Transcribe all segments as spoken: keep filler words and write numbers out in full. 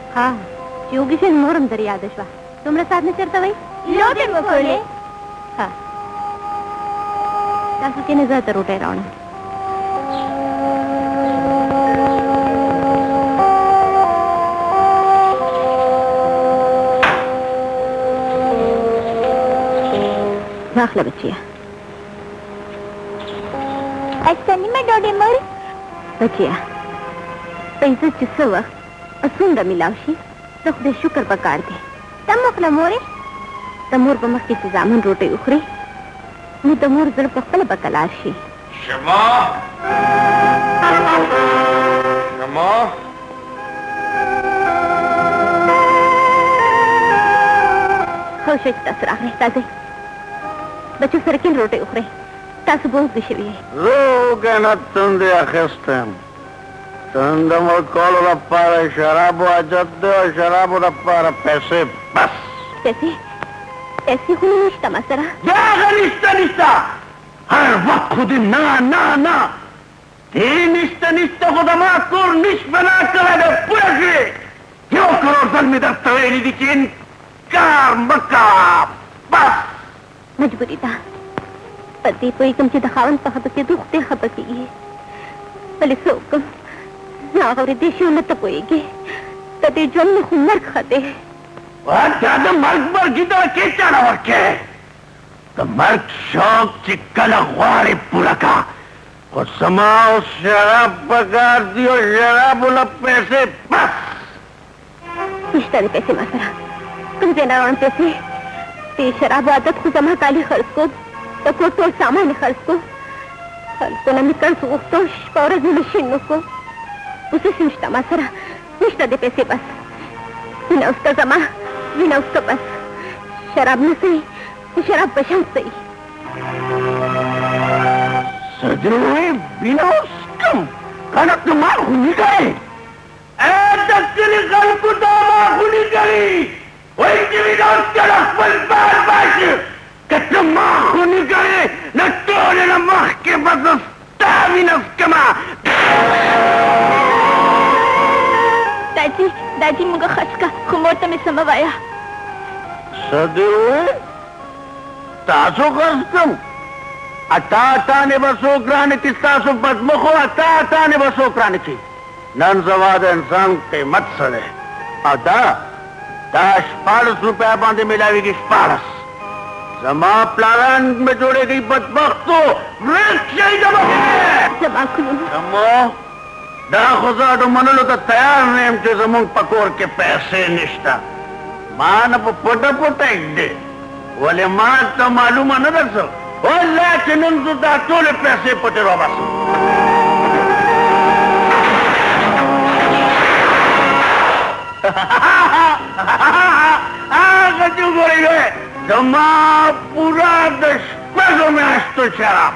ها چې وږي شي نور هم در یاده شوه. دومره ساعت نه چېرته وئ؟ لوبې مو کولې. ها تاسو کښېنئ، زه ته روټۍ راوړم. واخله بچیه. اچھا نیمه ډوډۍ مور؟ بچیه په عزت چې څه وخت څومره میلاو شي د خدای شکر پکار دی. ته مه خله مورې. د مور په مخکې چې زامن روټۍ وخوري نو د مور زړه په خپله به کلار شي. شما شما ښه شو چې تاسو راغلئ. راځئ بچو سره کېن روټۍ وخورئ. تاسو به اوږده شوي یئ. زه اوږه نه تندې اخیستی یم. تنده ورکولو لپاره شرابو حاجت دی او شرابو لپاره پیسې بس. پیسې پیسې خو نه نشته ما سره. د هغه نشته نشته هر وخت خو دې نه نه نه دې نشته نشته خو د ما کور نش بنا کړی دی پوه شوې. یو کروڑ ځل مې درته ویلي دي چې انکار مه کوه بس. مجبوري ده. په دې پوهېږم چې د خاوند په خفه کېدو خدای خفه کېږي. ولې څه وکړم؟ نه اورېدې شي او نه ته پوهېږې. د دې ژوند نه خو مرګ ښه دی. دا د مرګ مرګي ته کې چاله ورکې. د مرګ شوق چې کله غواړې پوره کا. خو زما اوس شراب پکار دي او شرابو له پیسې بس. نشته دې پیسې ما سره. کوم ځای نه راوړم پیسې؟ د شرابو عادت خو زما کالي خرڅ کړو، د کور ټول سامان یې خرڅ کړو. خلکو نه مې قرض وغوښتو، شپه ورځ مې مشین وکړو. اوس هېڅ نشته ما سره. نشته دې پیسې بس. وینه اوسکه زما وینه اوسکه بس. شراب نه صحیح، د شراب په شان صحیح. څه دې وویې؟ وینه اوسکم؟ کنه ته ما خوني کوې. ای د کلي خلکو ته ما خوني کوي. وایي چې وینه اوسکه د خپل بال باشي. که ته ما خوني کوې نو ټولې نه مخکې به زه ستا وینه څکمه. داجي داجي موږ خس که خو مور ته مې څه مه وایه. څه دې وویې؟ تاسو خرڅ کړم؟ اتا اتانې به څوک رانیسي ستاسو بدمخو اتا اتانې به څوک رانیسي. نن سبا د انسان قیمت څه دی؟ او دا دا شپاړس روپیا باندې میلاوېږي. شپاړس زما پلاران مې جوړېږي بدبختو ورک شئ د مخې. زما کلونه زمو دا خو زه اډو منلو ته تیار نه یم چې زموږ په کور کې پیسې نشته. ما نه په پټه پټه ږدې. ولې ما ته معلومه نه ده څه؟ والله چې نن زه دا ټولې پیسې پټې راوباسم. هغه چې وګورئ زما پوره د شپږو میاشتو شراب.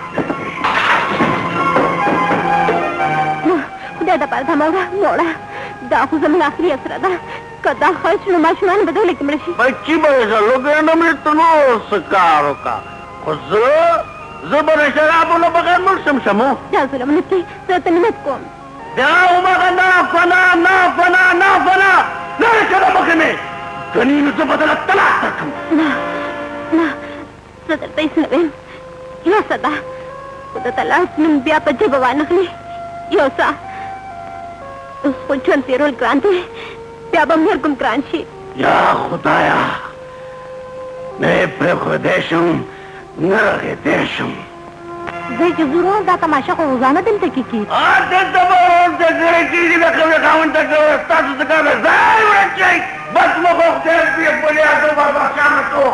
خدای دپاره دا مه وړه مه وړه. دا خو زموږ اخري اسره ده. که دا خرڅ نو ماشومان به دولې کې مړه شي. بچي به یې لوګی نه مې ته نور څه کار وکړه. خو زه زه به د شرابو نه بغیر مړ شم. شمو دا ظلم نه کوي. زه ته منت کوم. دا هماغه نه فنا نه فنا نه فنا لرې شه د مخې مې. کني نو زه به دله طلاق درکړم. نه نه زه درته هېڅ نه ویم. یو څه ده خو د طلاق نوم بیا په ژبه وانخلي. یو څه اوس خو ژوند تېرول ګران دی، بیا به مرګ هم ګران شي. یا خدایا نه یې پرېښودی شم نه رغېدی شم. زه چې ځو دا تماشه خو روزانه دلته کې کېږي. دلته به ورته کړی کېږي د خپل خاوند ته ستاسو څه کار دی؟ ځای ورک شئ. بس مو خو خدای دې بلیادو بادشاه تو.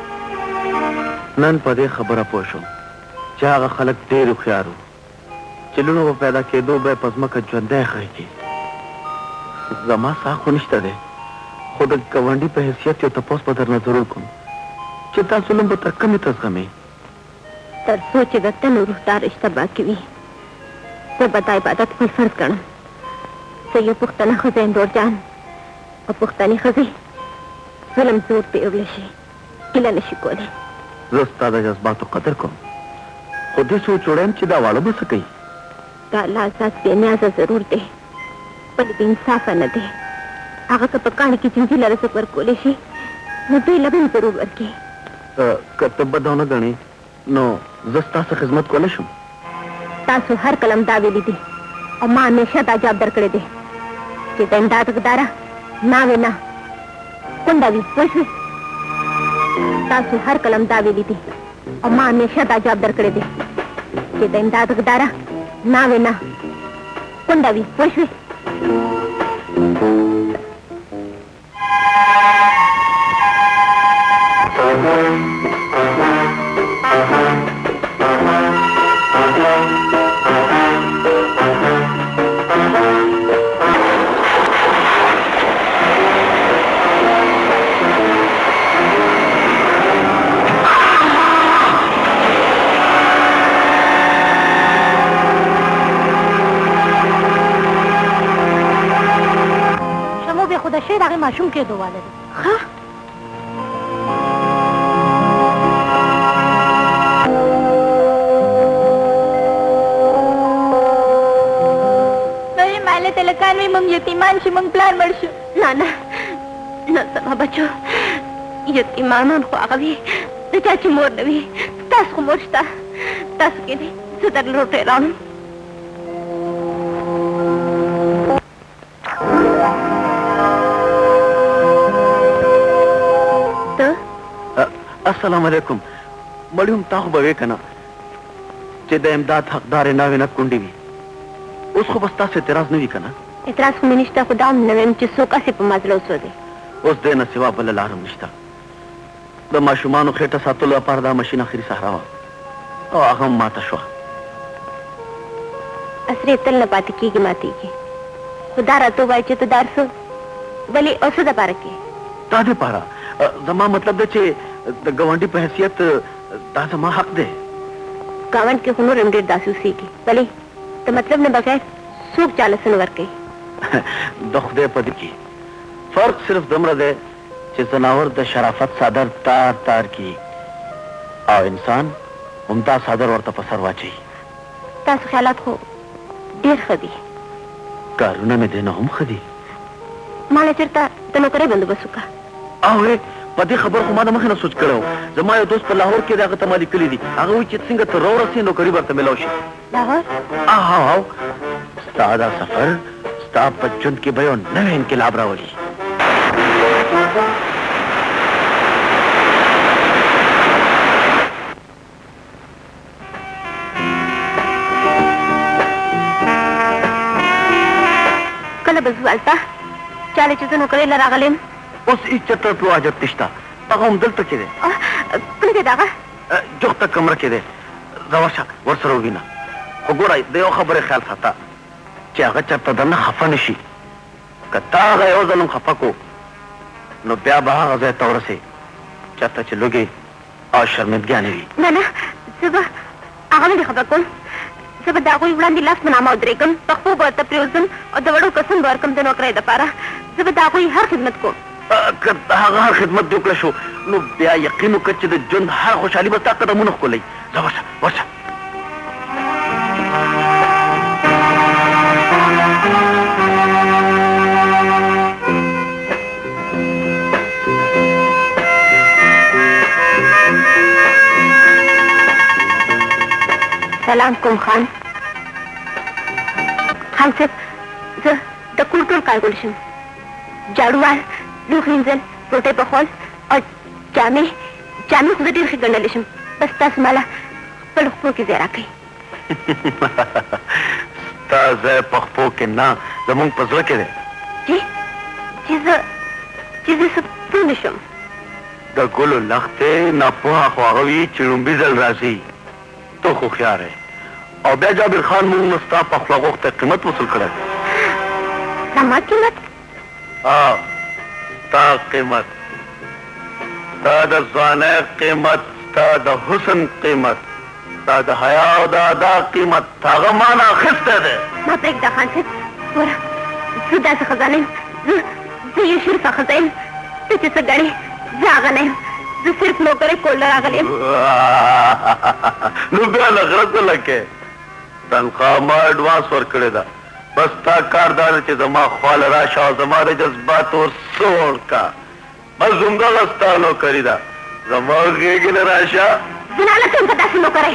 نن په دې خبره پوه شوم چې هغه خلک ډېر هوښیار وو چې لوڼو په پیدا کېدو به یې په ځمکه ژوندی خرېږي. زما ساه خو نشته دی، خو د ګاونډي په حیثیت یو تپوس به درنه ضرور کوم چې تاسو نوم به تر کومې ته زغمئ. تر څو چې د تن روح دا رشته باقي وي زه به دا عبادت خپل فرض ګڼم. زه یو پښتنه ښځه یم ډور جان، او پښتنې ښځې ظلم زور پرېوړلی شي هیله نه شي کولی. زه ستا د جذباتو قدر کوم، خو دې سوچ وړی چې دا واړه به څه کوي. دا الله ذات بې نیازه ضرور دی، بلې بې انصافه نه دی. هغه که په کاڼي کې چینجي لره څوک ورکولی شي نو دوی لبن ضرور ورکړي. که ته بد ونه ګڼې نو زه ستاسو خدمت کولی شم. تاسو هر کلم دا ویلي دي او ما همیشه دا جواب درکړی دی چې د امداد ګداره ناوې نه کونډه وي. پوه شوې؟ تاسو هر کلم دا ویلي دي او ما همیشه دا جواب درکړی دی چې د امداد ګداره ناوې نه کونډه وي. پوه شوې؟ شاید هغه ماشوم کې دواله دي. ها نو ماله تلکان وي موږ یتیمان شي موږ پلار مړ شو. نه نه نه زما بچو یتیمانان خو هغه وي د چا چې مور نه وي. تاسو خو مور شته. تاسو کې دي زه درله روټۍ راوړم. السلام علیکم. مړی هم تا خو به وې که نه چې د امداد حقدارې ناوې نه کونډې وي. اوس خو به ستاسو اعتراض نه وي که نه؟ اعتراض خو مې نشته خو دا هم نه ویم چې څوک هسې په ما زړه وسودی. اوس دې نه سوا بله لار هم نشته. د ماشومانو خېټه ساتلو لپاره دا ماشین اخري صحرا وه او هغه هم ماته شوه. اسرې تل نه پاتې کېږي ماتېږي. خو دا راته ووایي چې ته دا هر څه ولې او څه دپاره کې؟ دا دپاره زما مطلب دی چې د ګاونډي په حیثیت دا زما حق دی. ګاونډ کې خو نور هم ډېر داسې اوسېږي. ولې د مطلب نه بغیر څوک چاله څه نه ورکوي. د خدای په دې کې فرق صرف دومره دی چې ځناور د شرافت څادر تار تار کي او انسان همدا څادر ورته په سر واچوي. تاسو خیالات خو ډېر ښه دي. کارونه مې دی نه هم ښه دي. ما له چېرته د نوکرۍ بندوبست وکړه. او په دې خبر خو ما د مخې نه سوچ کړی و. زما یو دوست په لاهور کې دی هغه ته ما لیکلي دي. هغه وایي چې څنګه ته راورسې نوکري به ورته میلاو شي. لاهور؟ او ستا دا سفر ستا په ژوند کې به یو نوی انقلاب راولي. کله به ځو هلته چاله چې زه نوکرۍ له راغلی یم. اوس هېڅ چېرته تلو حاجت نشته. هغه هم دلته کې دی. کوم ځای دی هغه؟ جوخته کمره کې دی. ځه ورشه ورسره ووینه. خو ګوره د یو خبرې خیال ساته چې هغه چېرته درنه خفه نه شي. که تا هغه یو ځل هم خفه کړو نو بیا به هغه ځای ته ورسې چېرته چې لوږې او شرمندګیانې وي. نه نه زه به هغه نه دې خبر کوم. زه به د هغوی وړاندې لاس په نامه ودرېږم. پښپو به ورته پرېوځم او د وړو کسان به ورکړم د نوکرۍ دپاره. زه به د هغوی هر خدمت کوم. که هغه هر خدمت دې وکړه شو نو بیا یقین وکړه چې د ژوند هر خوشحالي به ستا قدمونه ښکلوي. ځه ورشه ورشه. سلام کوم خان. خان صاحب زه د کور ټول کار کولی شم. جاړووال، لوښي مینځل، روټۍ پخول او جامې جامې خو زه ډېر ښې ګنډلی شم. بس تاسو ماله خپلو خپلو کې ځای راکوئ. ستا ځای په خپو کې نه زمونږ په زړه کې دی. چې چې زه چې زه څه پوه نه شم. د ګلو لښتې ناپوهه خو هغه وي چې لومبي ځل راځي. ته هوښیار یې او بیا جابر خان مونږ نه ستا په خوله غوښته قیمت وصول کړی. زما قیمت؟ ها ستا قیمت، ستا د ځوانۍ قیمت، ستا د حسن قیمت، ستا د حیا او د ادا قیمت هغه ما نه اخیستی دی. ما پرېږده خان صاحب. ګوره زه داسې ښځه نه یم. زه زه یو شریفه ښځه یم. ته چې څه ګڼې زه هغه نه یم. زه صرف نوکرۍ کول نه راغلی یم. نو بیا له غره څه لکې؟ تنخوا ما اډوانس ورکړې ده. بس تا کار دار چې زما خواله راشه او زما د جذبات ور سوړ کا بس همدغه ستا نوکري ده زما غېږې نه راشه زنا نه کوم په داسې نوکرۍ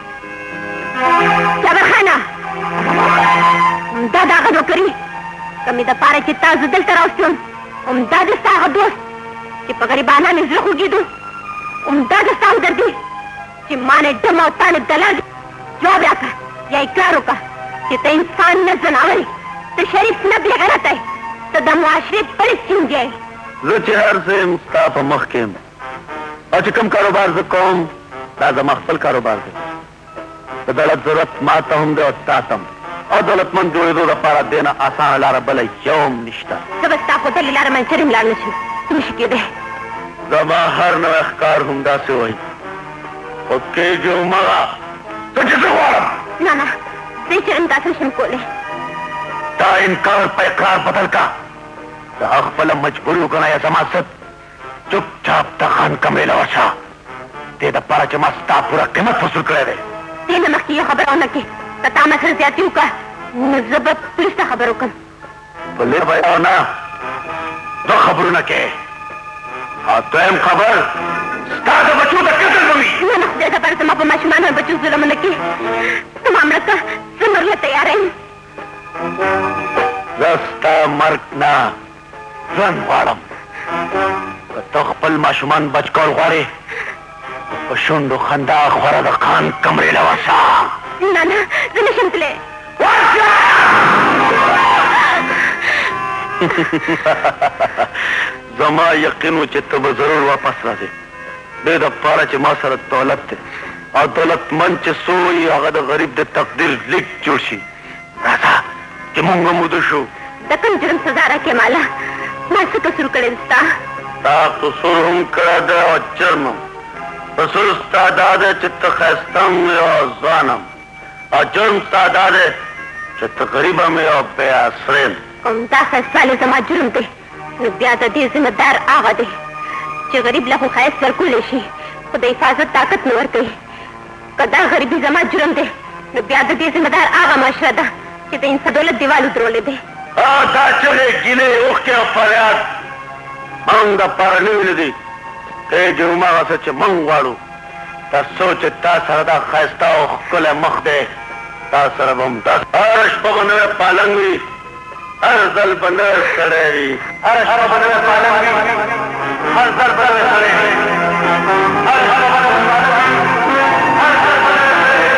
جابرخانه همدا د هغه نوکري که مې دپاره چې تا زه دلته راوستلم همدا د ستا هغه دوست چې په غریبانه مې زړه خوږېدو همدا د ستا همدردي چې ما نه ډم او تا نه دلال جواب راکړه یا اقرار وکړه چې ته انسان نه ځناور ته شریف نه بېغیرته یې ته د معاشرې بلې سیندی یې زه چې هر څه یم ستا په مخ کې یم او چې کوم کاروبار زه کوم دا زما خپل کاروبار دی د دولت ضرورت ما ته هم دی او تا ته هم او دولتمند جوړېدو دپاره دې نه اسانه لاره بله یو هم نشته زه به ستا ښودلې لاره منچرې م لاړ نه شم څه نشي کېدی زما هر نوی ښکار همداسې وایي خو کېږي همغه څه چې زه غواړم نه نه زه یې چېرې داسې نشم کولی دا انکار په اقرار بدل کا دا خپله مجبوري وګڼه یا زما ضد چپ چاپ د خان کمرې له ورشه دې دپاره چې ما ستا پوره قیمت وصول کړی دی دې نه مخکې یو خبره ونه کړې که تا ما سره زیاتي وکړه نو زه به پولیس ته خبر وکړم پولیس به او نه دو خبرونه کې او دویم خبر ستا د بچو د قتل به وي نه نه خدای دپاره زما په ماشومانو او بچو ظلم ونه کړې زما مړه که زه مرله تیاره یم زه ستا مرګ نه ژوند غواړم که ته خپل ماشومان بچ کول غواړې په شونډو خندا خوره د خان کمرې له ورشه نه نه زه نشم تللی زما یقین و چې ته به ضرور واپس راځې دې دپاره چې ما سره دولت دی او دولتمند چې څو وي هغه د غریب د تقدیر لیک جوړ شي راځه چې مونږ هم وده شو د کوم جرم سزا راکړې ماله ما څه قصور کړی دی ستا تا قصور هم کړی دی او جرم هم قصور ستا دا دی چې ته ښایسته هم یې او ځوان هم او جرم ستا دا دی چې ته غریب هم یې او بې اسرې هم کوم دا ښایستوالی زما جرم دی نو بیا د دې ذمه دار هغه دی چې غریب له خو ښایست ورکولی شي خو د حفاظت طاقت نه ورکوي که دا غریبي زما جرم دی نو بیا د دې ذمه دار هغه معاشره ده چې د انسان دولت دیوال ودرولی دی دا چغې ګیلې اوښکې او فریاد موږ دپاره نه ویلي دي کېږي هماغه څه چې موږ غواړو تر څو چې تا سره دا ښایسته او ښکلی مخ دی تا سره به هم داسې هره شپه به نوی پالنګ وي هر ځل به نوی سړی وي هره شپه به نوی پالنګ وي هر ځل به نوی سړی وي هر شپه به نوی پالنګ وي هر ځل به نوی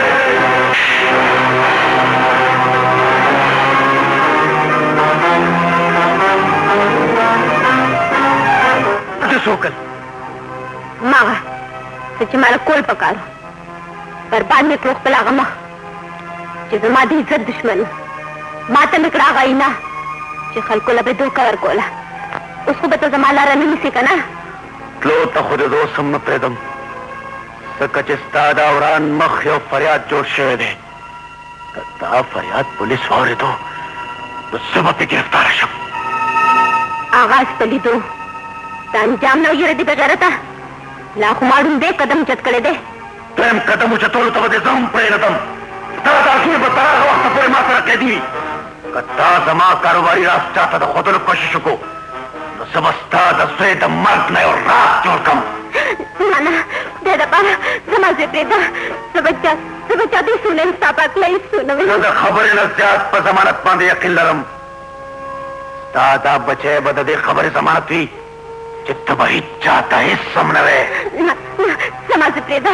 سوکل ماغه څه چې ماله کول پکارو برباد مې کړو خپل هغه مخ چې زما د عزت دشمن ما ته مې کړه هغه اینا چې خلکو له به دوکه ورکوله اوس خو به ته زما لاره نه نیسې که نه تلو ته خو د اوس هم نه پرېږدم ځکه چې ستا د وران مخ یو فریاد جوړ شوی دی که دا فریاد پولیس واورېدو نو زه به پرې ګرفتاره شم آغاز په لیدو د انجام نه ویره دي بغیرته لا خو ما ړوندی قدم اوچت کړی دی دویم قدم اوچتولو ته به دې زه هم پرېږدم ستا دا زوی به تر هغه وخته پورې ما سره قیدي وي که تا زما کاروباري راز چاته د ښودلو کوشش وکړو نو زه به ستا د زوی د مرګ نه یو راز جوړ کړم نه نه خدای دپاره زما زوی پرېږده زه به چا زه به چا دوی سونه یم ستا پاک له هېڅ سونه زه د خبرې نه زیات په ضمانت باندې یقین لرم ستا دا بچی به د دې خبرې ضمانت وي چې ته به هېڅ چاته هېڅ هم نه وې نه نه زما زوی پرېږده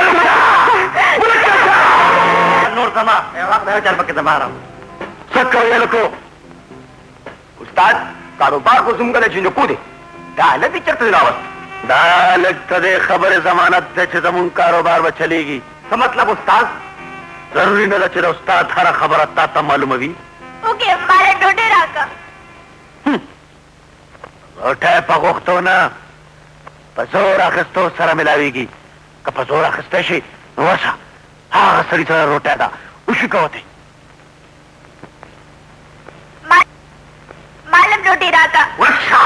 نور زما یو وخت یو چل پکې زما رم څه کوې لکو استاد کاروبار خو زموږ د جنکو دی دا هلک یې چېرته دی راوست دا هلک ته دې خبرې ضمانت دی چې زمونږ کاروبار به چلېږي څه مطلب استاد ضروري نه ده چې د استاد هره خبره تا ته معلومه وي اوکې ماله ډوډۍ راکړه روټۍ په غوښتو نه په زور اخیستو سره ملاویږي که په زور اخیستی شي نو ورشه هغه سړي سره روټۍ ده وشي کوتې معلم ډوډۍ راکړه ورشه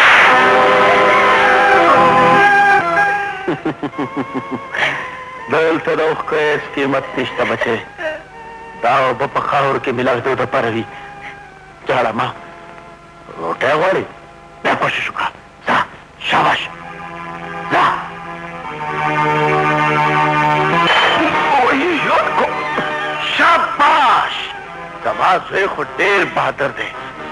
دلته د اوښکو هېڅ قیمت نشته بچې دا اوبه په خاورو کې ملاوېدو دپاره وي جاړه روټۍ غواړي بیا کوشش وکړه ځه شاباش ځه شاباش زما زوی خو ډېر بهادر دی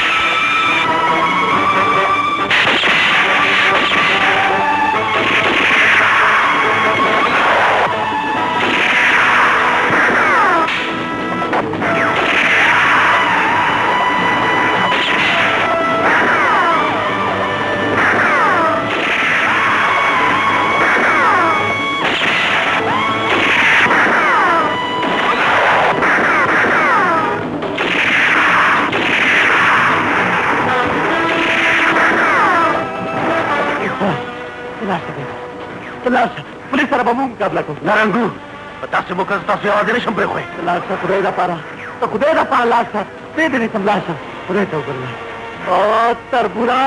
police sir बमू मुकाबला को नारंगू पचास मुकस दस आवाज नहीं संभरे हुए लाश सा खुदे दा पारा तो खुदे दा पारा लाश सा दे दे नहीं लाश सा खुदे तो कर ले ओ तरबुरा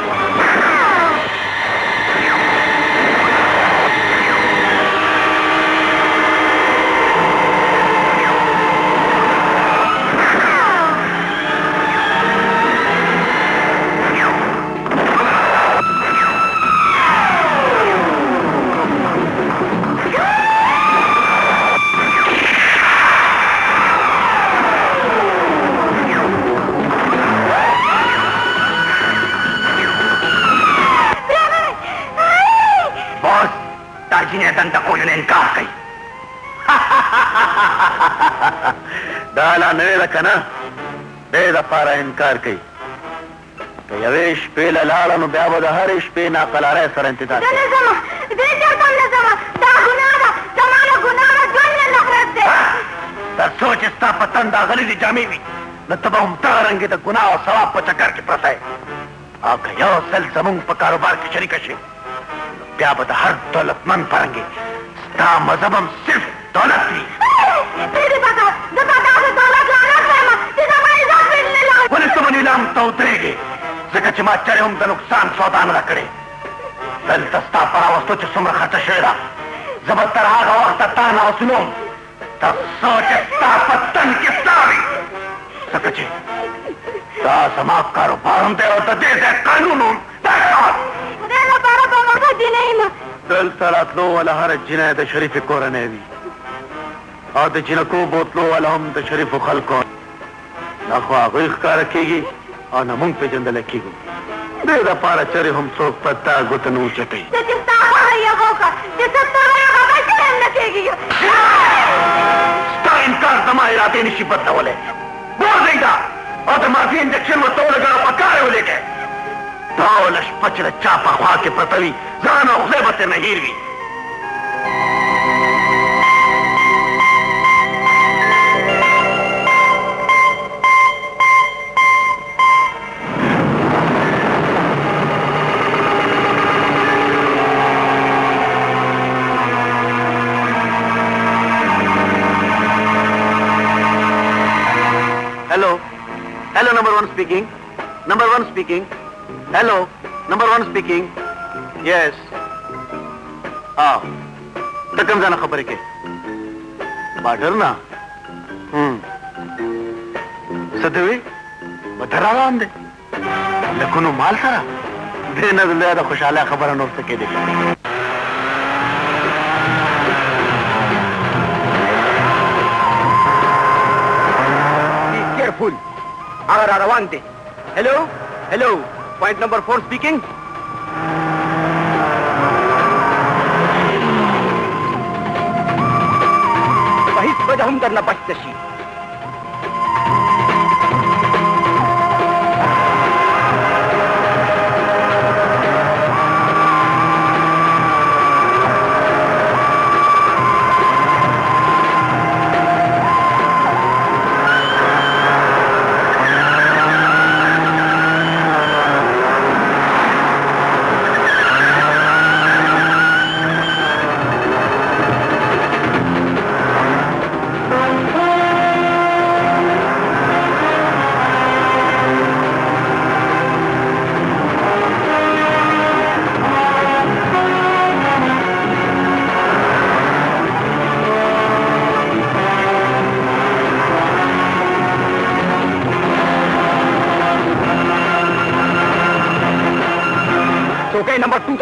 डाला नवे रखना बे दफारा इनकार कई तो यवेश पे लाला नु ब्याव द हर इश पे ना कलारे सर इंतजार दे जमा दे जमा न जमा दा गुनाह जमाना गुनाह जन्ने नफरत से तर सोच स्ता पतन दा गली दी जामी भी न तब हम तारंगे द गुनाह और सवाब पर चक्कर के प्रसाय आका यो सल समूह पर कारोबार की शरीक है ब्याव द हर दौलतमंद पाएंगे ता मजहबम सिर्फ दौलत थी तेरी बात दबा का दौलत लाना है ये हमारी जान मिलने लगा पुलिस तो नीलाम तो उतरेगी जगह मा चढ़े हम द नुकसान सौदा न करे दल तस्ता परा वस्तु च सुमर खर्च शेरा जबतर आगा वक्त ताना वसुनो तब सोच ता पतन के सावी सकचे ता समा कारोबार हम दे और दे दे कानून देखा दे ना पारा को मौका दी नहीं ना दल तलातलो वाला हर जिनायत शरीफ कोरने दी और द जिनको बोतलो वाला हम द शरीफ खलको ना खो आगो का रखेगी और न मुंग पे जंद लखेगी दे दा पारा चरे हम सोक पत्ता गुतनू चटे ते जिसता है ये होगा जिसता है होगा कैसे लखेगी स्टा इनकार दमा इरादे निशिबत वाले बोल देगा और द माफी इंजेक्शन में तो लगा पकारे वाले के दावलश पचड़ चापा खवा के पतवी जाना उखलेबत नहीं भी hello hello number one speaking number one speaking hello number one speaking yes हाँ तकम जाना खबर के बाडर ना हम्म सदवी बतरा आंदे लकुनो माल सारा देना ज्यादा खुशहाल खबर न हो सके दे केयरफुल अगर रवान थे hello hello point number four speaking वहीच वजह हम करना पश्तशी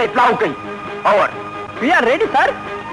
इतला हो गई और वी आर रेडी सर।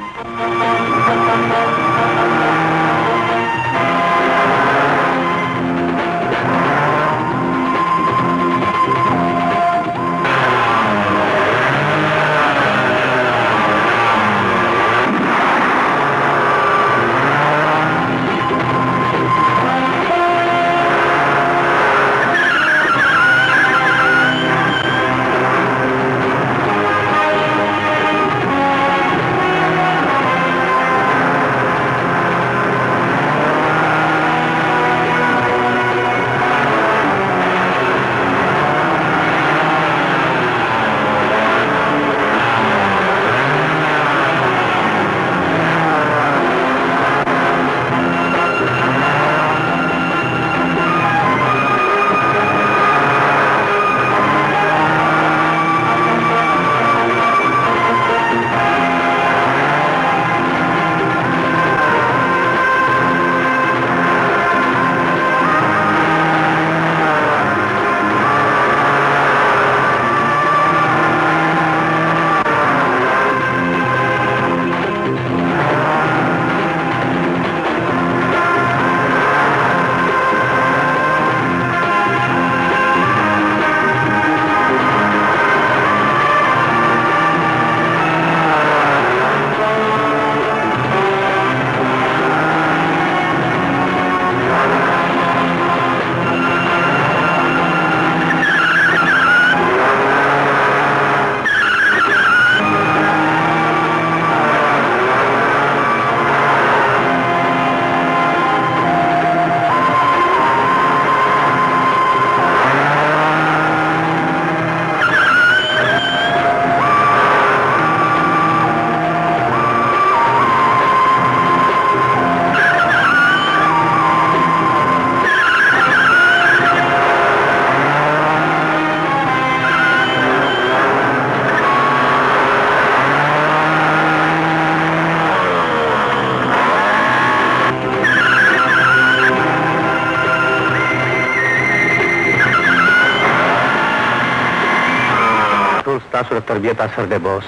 तरबियत असर दे बॉस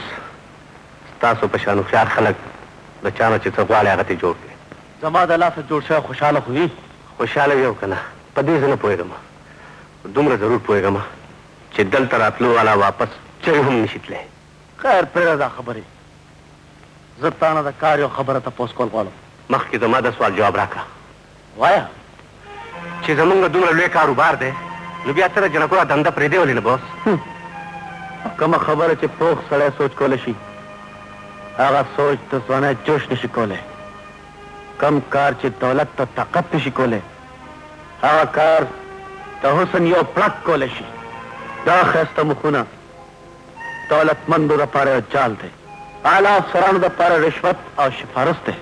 तासो पशानो ख्याल खलक बचाना च चगवाले आगते जोड़ के जमा दला से जोड़ से खुशहाल हुई खुशहाल यो कना पदी से न पोएगा मा दुमरा जरूर पोएगा मा च दल तरातलो वाला वापस चय हम निशितले खैर पेरा दा खबरी जताना दा कार्य खबर त पोस कॉल वालो मख की जमा द सवाल जवाब राखा वाया च जमंग दुमरा ले कारोबार दे लुबिया तरह जनकोरा धंधा प्रेदे वाली न बॉस कम खबर है पोख सड़े सोच को लशी आगा सोच तो सोने जोश निशी कोले कम कार चे दौलत तो ताकत निशी कोले आगा कार तो हुसन यो प्लक को लशी दा खैस्ता मुखुना दौलत मंदू दा पारे जाल दे आला सरान दा पारे रिश्वत और सिफारिश दे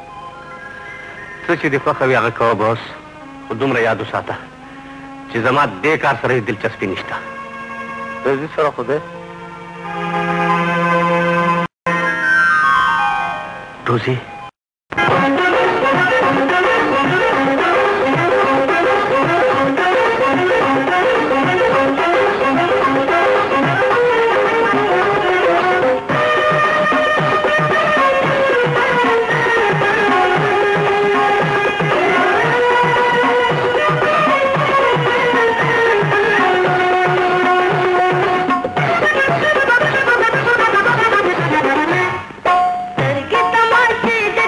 सच्ची दिखा कभी आगा कहो बॉस खुदुम रे याद उसाता चे जमा दे कार सरे दिलचस्पी निष्ठा रेजी सरा खुदे रोजी तमाशे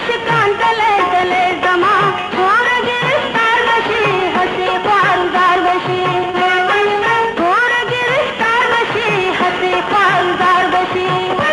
आशिकान तले तले जमा और गिरफ्तार बशी हंसी ख्वारदार बशी और गिरफ्तार बशी हंसी ख्वारदार बशी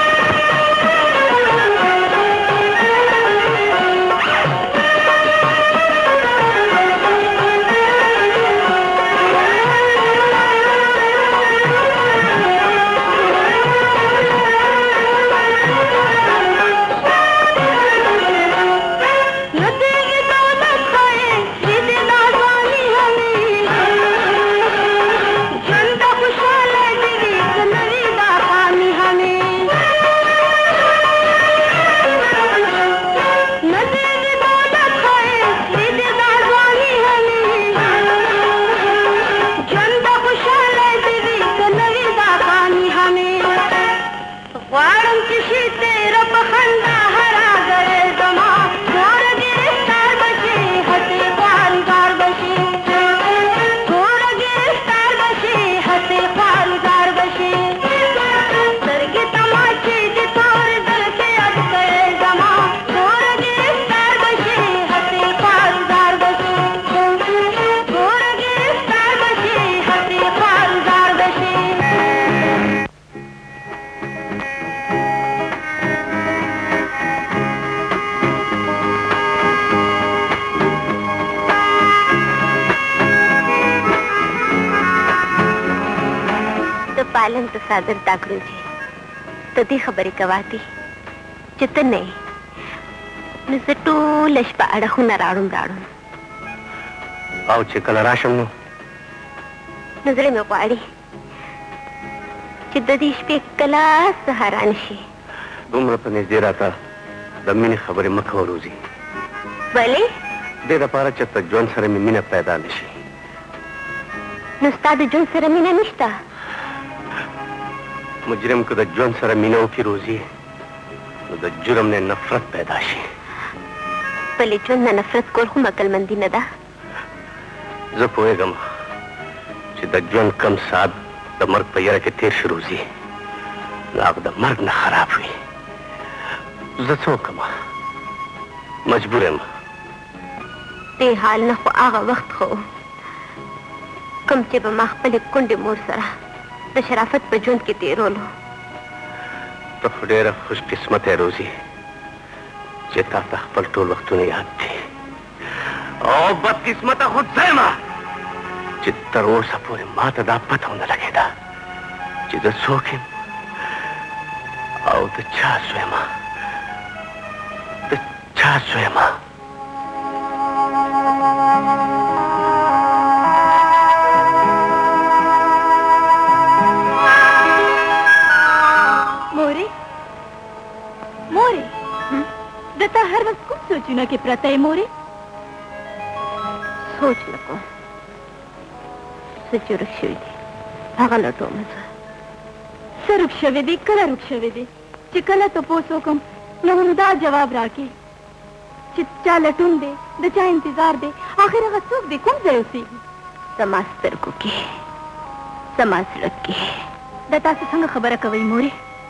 पालन तो सादर दाखड़ू जी तो दी खबरी कवाती चितन नहीं निसटू लशपा अड़खू न राड़ूं राड़ूं आओ चिकल राशम नो नजरे में पाड़ी चिद्दीश पे कला सहारानशी दुमर पने जेरा था दम्मिनी खबरी मखवरूजी भले दे दपारा चित्त जोन सरे में मीना पैदा नशी नुस्ताद जोन सरे मीना निश्ता मुजरिम को द जोन सरे मीना की रोजी द जुर्म ने नफरत पैदा शी भले जोन न नफरत कोल हूँ अकलमंदी नदा ज पोएगम च द जोन कम साद द मर्ग पैरा के तेर शुरूजी नाग द मर्ग न खराब हुई ज सो कमा मजबूर है ते हाल न खो आगा वक्त हो कम चे बमा खपले कुंडे मोर सरा द शराफत पे जोन के तेरो लो तो डेरा खुशकिस्मत है रोजी चेता था पल टोल वक्त नहीं याद थी और बदकिस्मत खुद से मां चित्तर वो सपूरे माता दा पता होने लगे था चित्त सोखे आओ तो छा स्वयं तो छा स्वयं हर वक्त कुछ सोचू ना के प्रतय मोरे सोच नको सच्चू रुक्षविदे आगा लटो मजा सर रुक्षविदे कला रुक्षविदे चिकला तो पोसोकम नवरुदा जवाब राके चिच्चा लटून दे दचा इंतजार दे आखिर आगा सूख दे कौन जाए उसी समाज तर को के समाज लग के दता से संग खबर कवई मोरे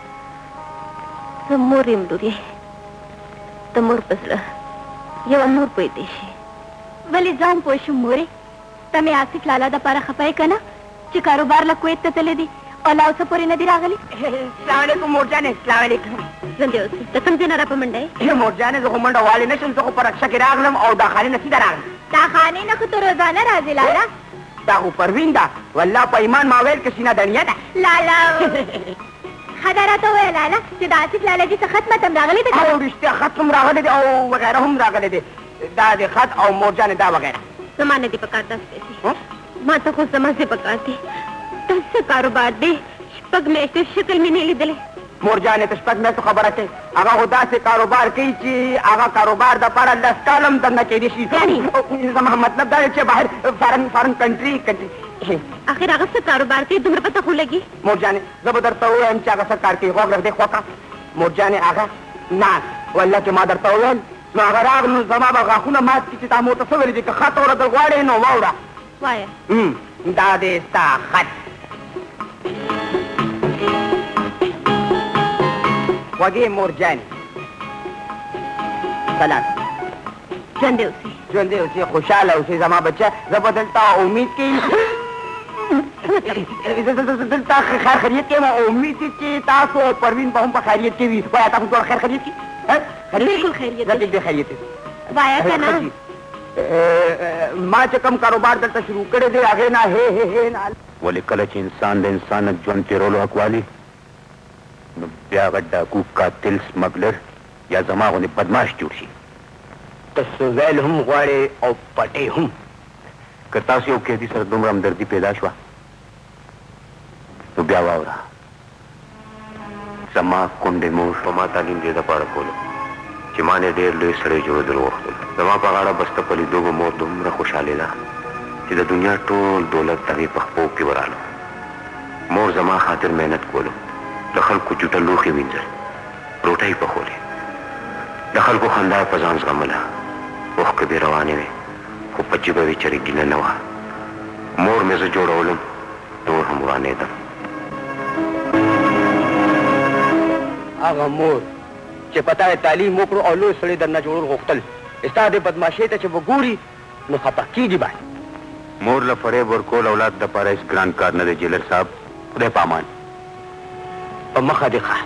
सब मोरे मडूरे तमोर पसला ये अमोर पोई देशी वली जाम पोशु मोरे तमे आसिफ लाला दा पारा खपाए कना चे कारोबार ला कोएत तले दी और लाव सपोरी नदी रागली अस्सलाम वालेकुम मोरजाने अस्सलाम वालेकुम जंदे उसी तसम जे नरा पमंडे ये मोरजाने जो मंडा वाले ने सुन तो पर रक्षा के रागलम और दाखाने न सीधा राग दाखाने न तो रोजाना राजी लाला दा ऊपर विंदा वल्ला पैमान मावेल के सीना दनिया दा लाला खदारा तो है लाला सिदासिफ लाला जी से खत्म तम रागले दे और रिश्ते खत्म रागले दे और वगैरह हम रागले दे दा दे खत और मोरजाने दा वगैरह समाने दे पकाता पैसे मां तो को समझ से पकाती दस से कारोबार दे पग में से शक्ल में नहीं लिदले मोरजाने तो पग में तो खबर है आगा खुदा से कारोबार की ची आगा कारोबार दा पारा दस कालम दन्ना के दिशी जमा मतलब दा के बाहर फॉरेन फॉरेन कंट्री कंट्री आखिर आगा से कारोबार के तुम्हें पता खुलेगी मोरजाने जबरदस्त तो है हम चागा सरकार की गौर रख देखो का मोरजाने आगा ना वल्ला के मादर तो है ना अगर आग नु जमा बगा खुना मात की ता मुतसवर जी का खत और दलवाड़े नो वाउडा वाया हम दा दे ता खत वगे मोरजाने فیصله ژوندی اوسې ژوندی اوسې خوشحاله اوسې زما بچه زه به دلته امید کې دلته خیر خیریت کې امید چې تاسو او پروین به هم په خیریت کې وي وایا تاسو ټول خیر خیریت کې بالکل خیریت زه دې خیریت وایا که نه ما چې کوم کاروبار دلته شروع کړی دی هغې نه هې هې هې نه ولې کله چې انسان د انسان ژوند تېرولو حق والي نو بیا هغه ډاکو قاتل سمګلر یا زما غوندې بدماش جوړ شي ته سوزیل هم غواړې او پټې هم که تاسو یو قیدي سره دومره همدردي پیدا شوه نو بیا واوره زما کونډې مور په ما تعلیم دې دپاره کولو چې ما نه ډېر لوی سړی جوړېدل غوښتل زما په غاړه بسته په لیدو به مور دومره خوشحالېده چې د دنیا ټول دولت د هغې په خپو کې ورالو مور زما خاطر محنت کولو د خلکو جوټه لوښې وینځل روټۍ پخولې د خلکو خندا یې په ځان زغمله اوښکې بې روانې وې خو په جبه وې چرګینه نه وه مور مې زه جوړولم نور هم ورانېدم هغه مور چې پتا یې تعلیم وکړو او لوی سړی درنه جوړول غوښتل ستا دې بدماشۍ ته چې به ګوري نو خفه کېږي باید مور له فریب ورکول اولاد دپاره هېڅ ګران کار نه دی جیلر صاحب خدای په امان په مخه دې ښه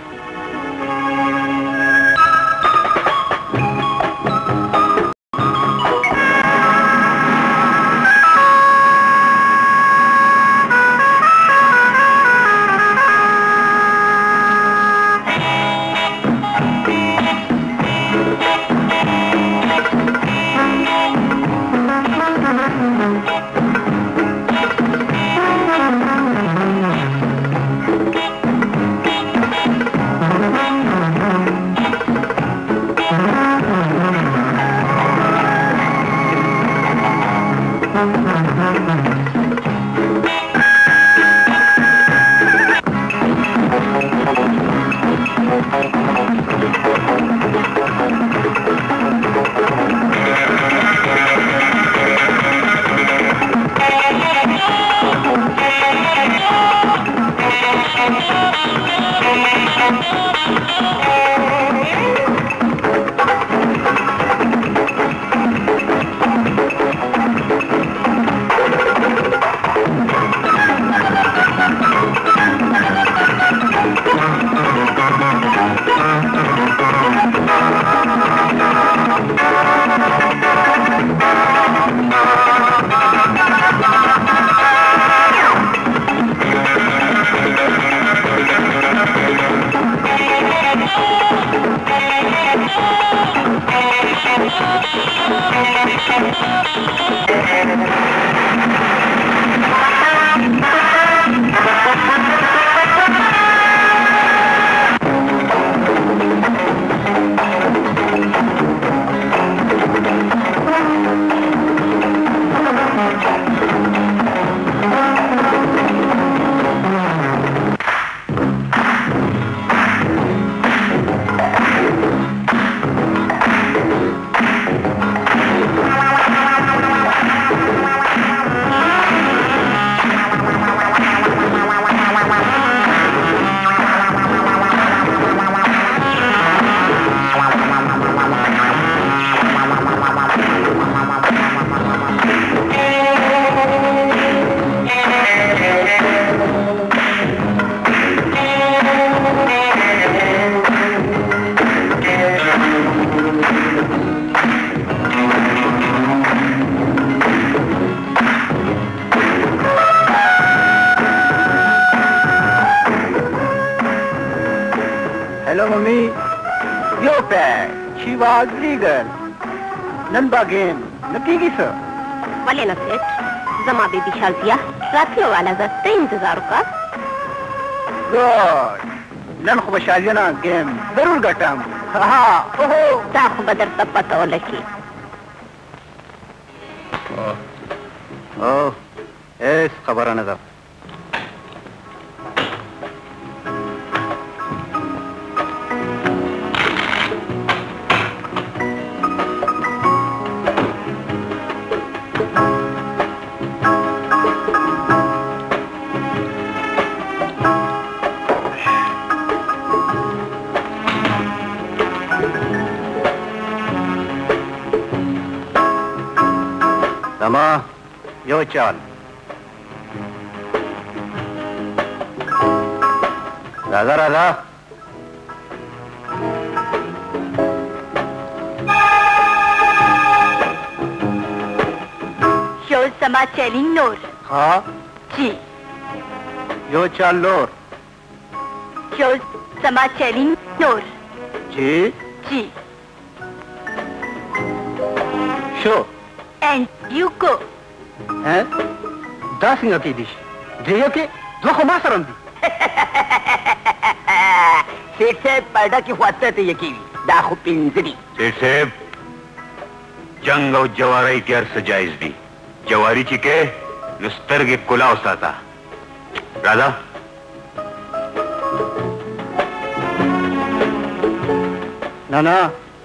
نن به ګیم نه کېږي څه ولې نه سیټ زما بیبي شازیه راتلو والا ده ته انتظار وکړه ګوډ نن خو به شازیه نه ګیم ضرور ګټم دا خو به درته پته ولګي او هېڅ خبره نه ده रमा यो चाल राधा राधा यो समा चैलिंग नोर हाँ जी यो चाल लोर यो समा चैलिंग नोर जी जी शो एंड यू गो हैं दासिंग की दिश जेयो के दो खमा सरम दी सेठ साहेब पैदा की हुआते थे यकीन दाखु पिंजरी सेठ साहेब जंग और जवारी की अर्थ जायज दी जवारी चिके नुस्तर के कुला उसाता राधा ना ना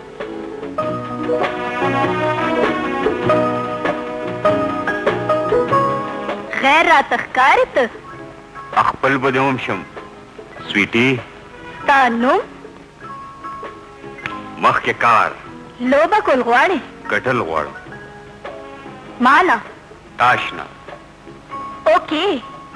غير تخكارت अखपल बदोम शम स्वीटी تانو मख के कार لوبا كل غواړي कटल غوړ माना ताशना اوكي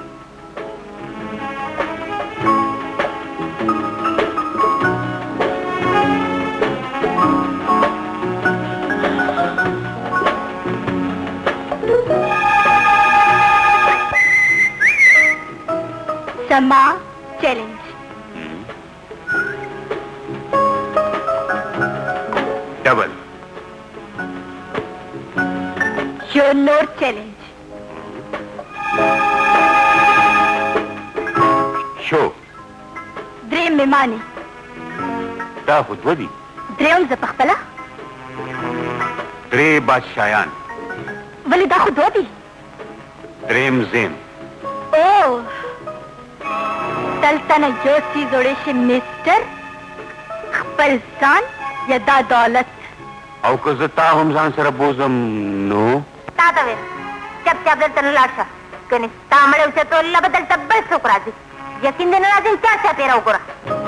समा चैलेंज डबल योर नोर चैलेंज शो دريم مماني دا خودودي دريم زپخپلا درې بادشاہان ولې دا خودودي دریم زین اوه دلته یو څیز وړې شي میسټر خپل ځان یا دا دولت او که زه تا هم ځان سره بوزم نو تا ته ویل چپ چپ دلته نه لاړ شه کنې ستا مړی اوچت الله به دلته بل څوک راځي یقین دې نه راځي چا چا تېره وګوره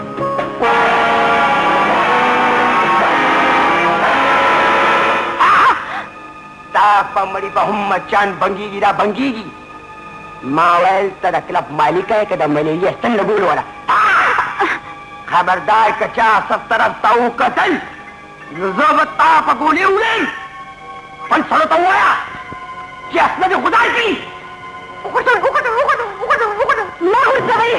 تا پمړي به هم مچان بنګيږي را بنګيږي ما ویل ته د کلب مالک یې که د ملیې ستن لګول ولا خبردار که چا سب طرف ته وکتل نو زه به تا په ګولې وړم خپل سړو ته ووایه چې اسنه دې خدای کړي وګټل وګټل وګټل وګټل وګټل ما ورځوي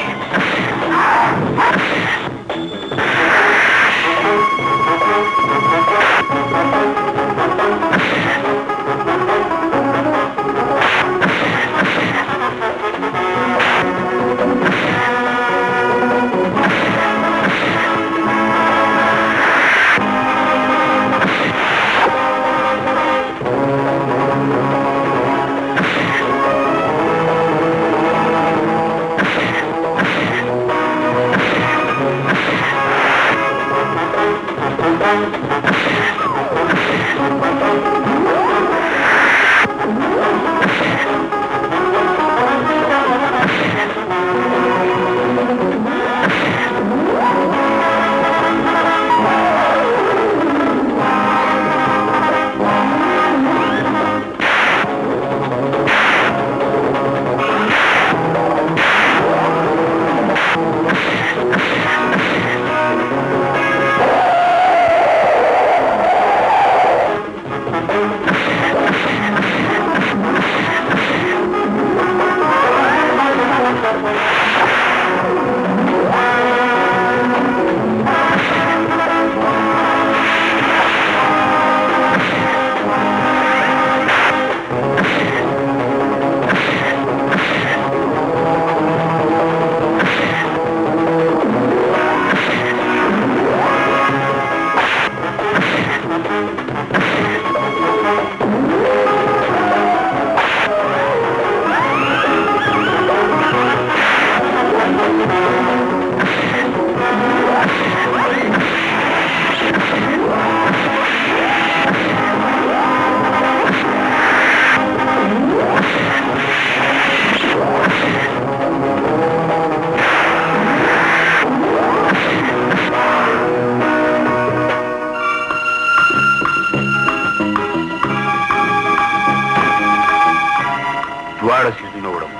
دواړه څیزونه وړم،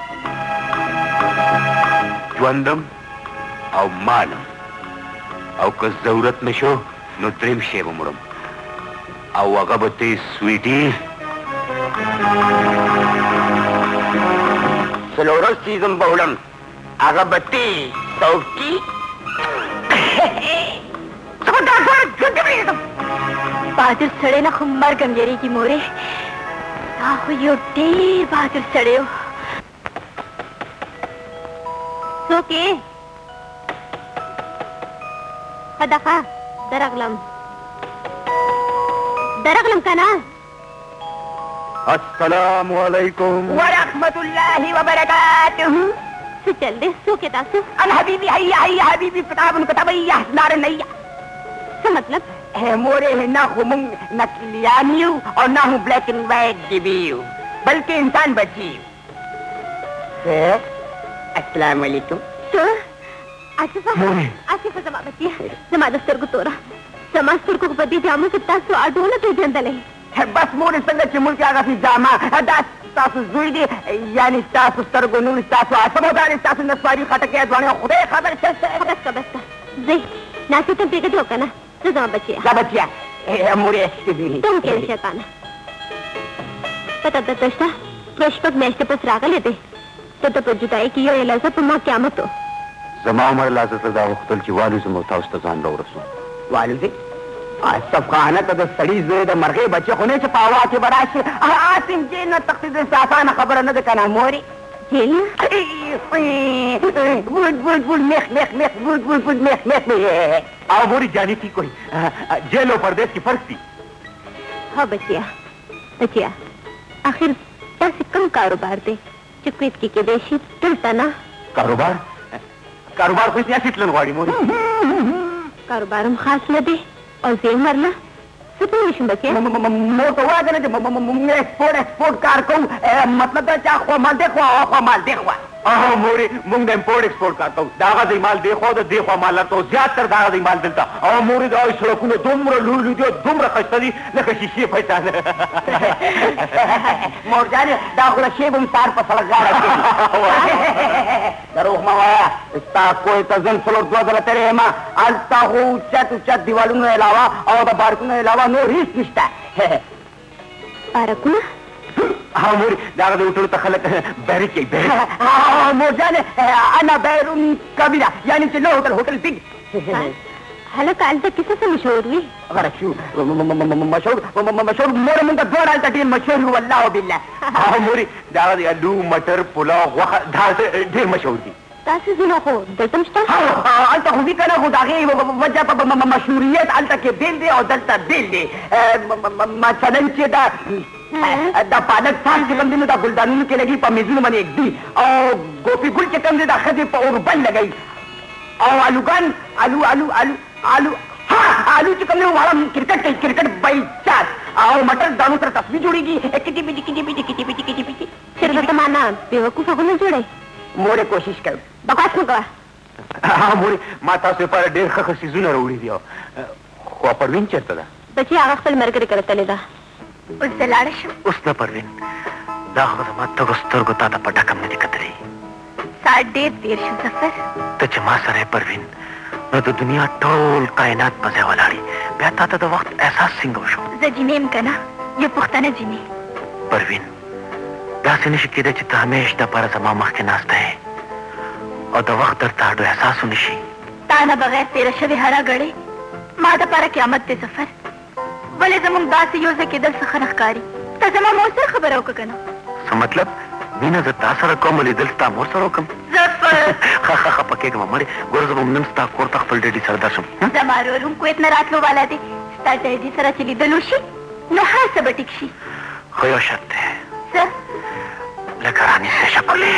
ژوندم او مالم، او که ضرورت نشو نو دریم شی به مړم، او هغه به تی سویټي څلورم څیزم به وړم، هغه به تی سوفټي بهادر سړی نه خو مرګ هم یېرېږي مورې. دا خو یو ډېر بهادر سړی و. څوک یې؟ ښه ده ښه درغلم درغلم که نه. السلام علیکم ورحمة الله وبركاته. څه چل دی؟ څوک یې تاسو؟ انا حبیبي هيا هيا حبیبي کتاب کتابیه نار نیه. څه مطلب؟ مورې نه خو موږ نقلیان یو او نه هم بلیک اینډ وایټ ډیبي یو، بلکې انسان بچي یو. السلام علیکم. څه؟ آصفه آصفه زما بچیه، زما د سترګو توره، زما سترګو په دې جامو کې تاسو اډونه پېژندلی. بس مورې څنګه چې ملک هغسې جامه دا ستاسو زوی دی، یعنې ستاسو سترګو نور ستاسو عصب او دا ستاسو نسواري خټکۍ ځوانې خدای خبر شه. بس که بس که ځئ ناستې ته پرېږدې که نه. زه زما بچیه دا بچیه مورې ته هم کښېنه شیطانه. پته درته شته دوه شپږ میاشتې پس راغلی دی، ته ته په جدایۍ کې یو لحظه په ما قیامت و. زما عمر لازم دا غوښتل چې والوزم او تاسو ته ځان راورسوم. والدې آصف خانه ته د سړي زوی د مرغۍ بچی خو نه چې په هوا کې به راشي. عاصم جیل نه تښتېدل څه اسانه خبره نه ده که نه مورې. جیل نه؟ بوډ بوډ بوډ میخ میخ میخ بوډ بوډ بوډ میخ میخ او مورې جانې ٹھیک ہوئی جیل او پردیس کې فرق دي. ها بچیا بچیا آخر داسې کوم کاروبار دی چې کویت کې کېدی شي دلته نه؟ کاروبار کاروبار خو سیاسي تلل غواړي مورې. کاروبار هم خاص نه دی او زه یې مرله څه پوه شم بچیا؟ مور ته وایه که نه چې موږ ایکسپورټ ایکسپورټ کار کوو، مطلب دا چې خوا مال دی خوا خوا مال دی خوا. اه مورې موږ د امپورټ ایکسپورټ کار کوو، د هغه ځای مال دی خوا د دې خوا مال لرته زیاتر د هغه ځای مال دلته. او مورې دا سړکونه دومره لوی لوی دي او دومره ښایسته دي لکه شیشې پیسان. مور جانې دا خو له شی به هم سهار په سړک غاړه کېږي. دروغ مه وایه، ستا کوی ته ځم څلور دوه ځله تېرې یم، هلته خو اوچت اوچت دیوالونو علاوه او د پارکونو علاوه نور هېڅ نشته. پارکونه؟ ها مورې د هغه د هوټلو ته خلک بیرک کوي بیرک. مور جانې انا بیرون کبیره، یعنې چې نه هوټل هوټل بیګ. هلکه هلته کیسه څه مشهور وي؟ غره شو مشهور مشهور مور موږ دواړه هلته ډېر مشهور یو والله بالله. ها مورې د هغه د الو مټر پلاو غوښه دا ډېر مشهور دي. داسې ځینې خو دلته هم شته؟ هلته خو وي که نه خو د هغې وجه په مشهوریت هلته کې بېل دی او دلته بېل دی. مثلا چې دا دا پالک ساګ چې کوم دی نو دا ګلدانونو کې لګي په میزونو باندې ږدي، او ګوپي ګل چې کوم دی دا ښځې په اوربل لګوي، او الوګان الو الو الو الو ها الو چې کوم دی واړه کرکټ کوي کرکټ بای چار، او مټر دانو سره تصویر جوړېږي کټي پټي کټي پټي کټي پټي کټي پټي. صرف ته معنا بېوقوفه خو نه جوړی. مورې کوشش کوي بکواس مه کوه. ها مورې ما تاسو لپاره ډېر ښه ښه څیزونه راوړي دي. خو پروین چېرته ده؟ بچی هغه خپل ملګري کره تلې ده. اوس زه لاړه شم؟ اوس نه پروین، دا خو زما تږو سترګو تا ته په ډکه هم نه دي کتلي. ساعت ډېر تېر شو ظفر. ته چې ما سره یې پروین نو د دنیا ټول کائنات په ځای ولاړي، بیا تا ته د وخت احساس څنګه وشو؟ زه جینۍ یم که نه، یو پښتنه جینۍ. پروین داسې نشي کېدی چې ته همیش دپاره زما مخکې ناسته یې او د وخت درته اډو احساس ونه شي. تا نه بغیر تېره شوې هره ګړۍ ما دپاره قیامت دی ظفر. ولې زموږ داسې یو ځای کېدل څه ښه نه ښکاري؟ ته زما مور سره خبره وکړه که نه؟ څه مطلب؟ مینه زه تا سره کوم لیدل ستا مور سره وکړم؟ ظفر ښه ښه خفه کېږم مړې، ګوره زه به نن ستا کور ته خپل ډیډي سره درشم. زما ورور هم کویت نه راتلو والا دی، ستا ډیډي سره چې لیدل وشي نو هر څه به ټیک شي. خو یو شرط دی. څه؟ لکه رانیسې شکلې.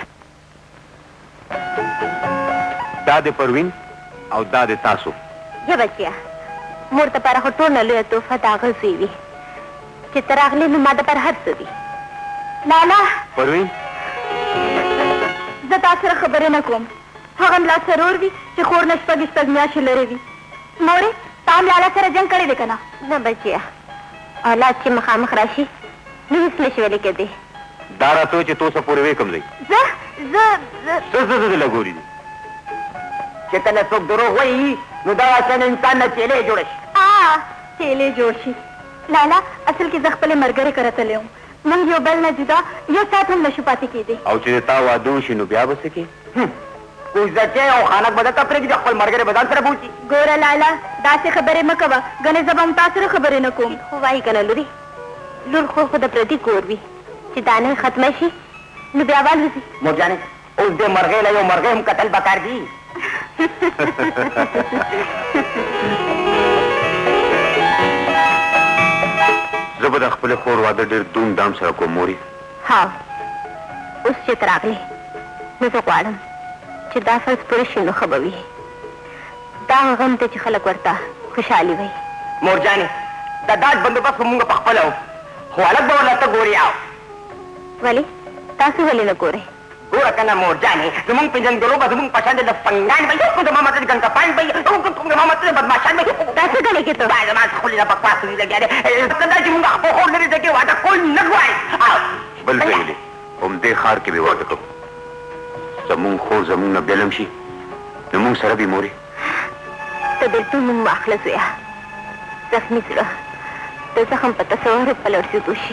دا د پروین او دا د تاسو. یا بچیا مور ته پاره خو ټول نه لویه تحفه د هغه زوی وي چې ته راغلې نو ما دپاره هر څه دي. لالا پروین زه تا سره خبرې نه کوم، هغه ملا سرور وي چې خور نه شپږ شپږ میاشتې لرې وي. مورې تا هم لالا سره جنګ کړی دی که نه؟ نه بچیا اولاد چې مخامخ راشي نو هېڅ نشي ویلې کېدی. دا راته چې تو څه پورې وې کوم ځای زه زه زه څه څه څه لګوري دي چې کله څوک دروغ وایي نو دا اصل انسان نه چیلې جوړ شي آ چیلې جوړ شي لالا اصل کې زه خپلې ملګرې کره تللی وم موږ یو بل نه جدا یو ساعت هم نشو پاتې کېدی او چې تا واده وشي نو بیا به څه کې کوزدچې او خانک به درته پرېږدي خپل ملګری به ځان سره بوځي ګوره لالا داسې خبرې مه کوه ګنې زه به هم تا سره خبرې نه کوم خو وایي که نه لورې لور خو خو د پردي کور وي چې دانه ختمه شي نو بیا والوځي مورجانې اوس دې مرغۍ له یو مرغۍ هم کتل پکار دي زه به د خپلې خور واده ډېر دوم دام سره کوم مورې ها اوس چې ته راغلې نو زه غواړم چې دا فرض پوره شي نو ښه به وي دا غم ته چې خلک ورته خوشحالي وي مورجانې د داج بندوبست به مونږ په خپله وو خو هلک به ورله ته ګورې او ولې تاسو ولې نه ګورئ ګوره که نه مورجانې زمونږ پېژندګلو به زمونږ په شان د سپنګان به یو زما مطلب ګنګپان به زما مطلب بدماشان به دا څه ګڼې کې ته دا زما خولې نه بکواس دي لګیا دی دا چې مونږ خپل خور لرې ځای کې واده کول نه غواړي بل ځای ولې همدې ښار کې به واده کوو زمونږ خور زمونږ نه بېلم شي نو مونږ سره به مورې ته بېلتون نوم واخله زویه زخمي زړه د زخم په تصور په لړزېدو شي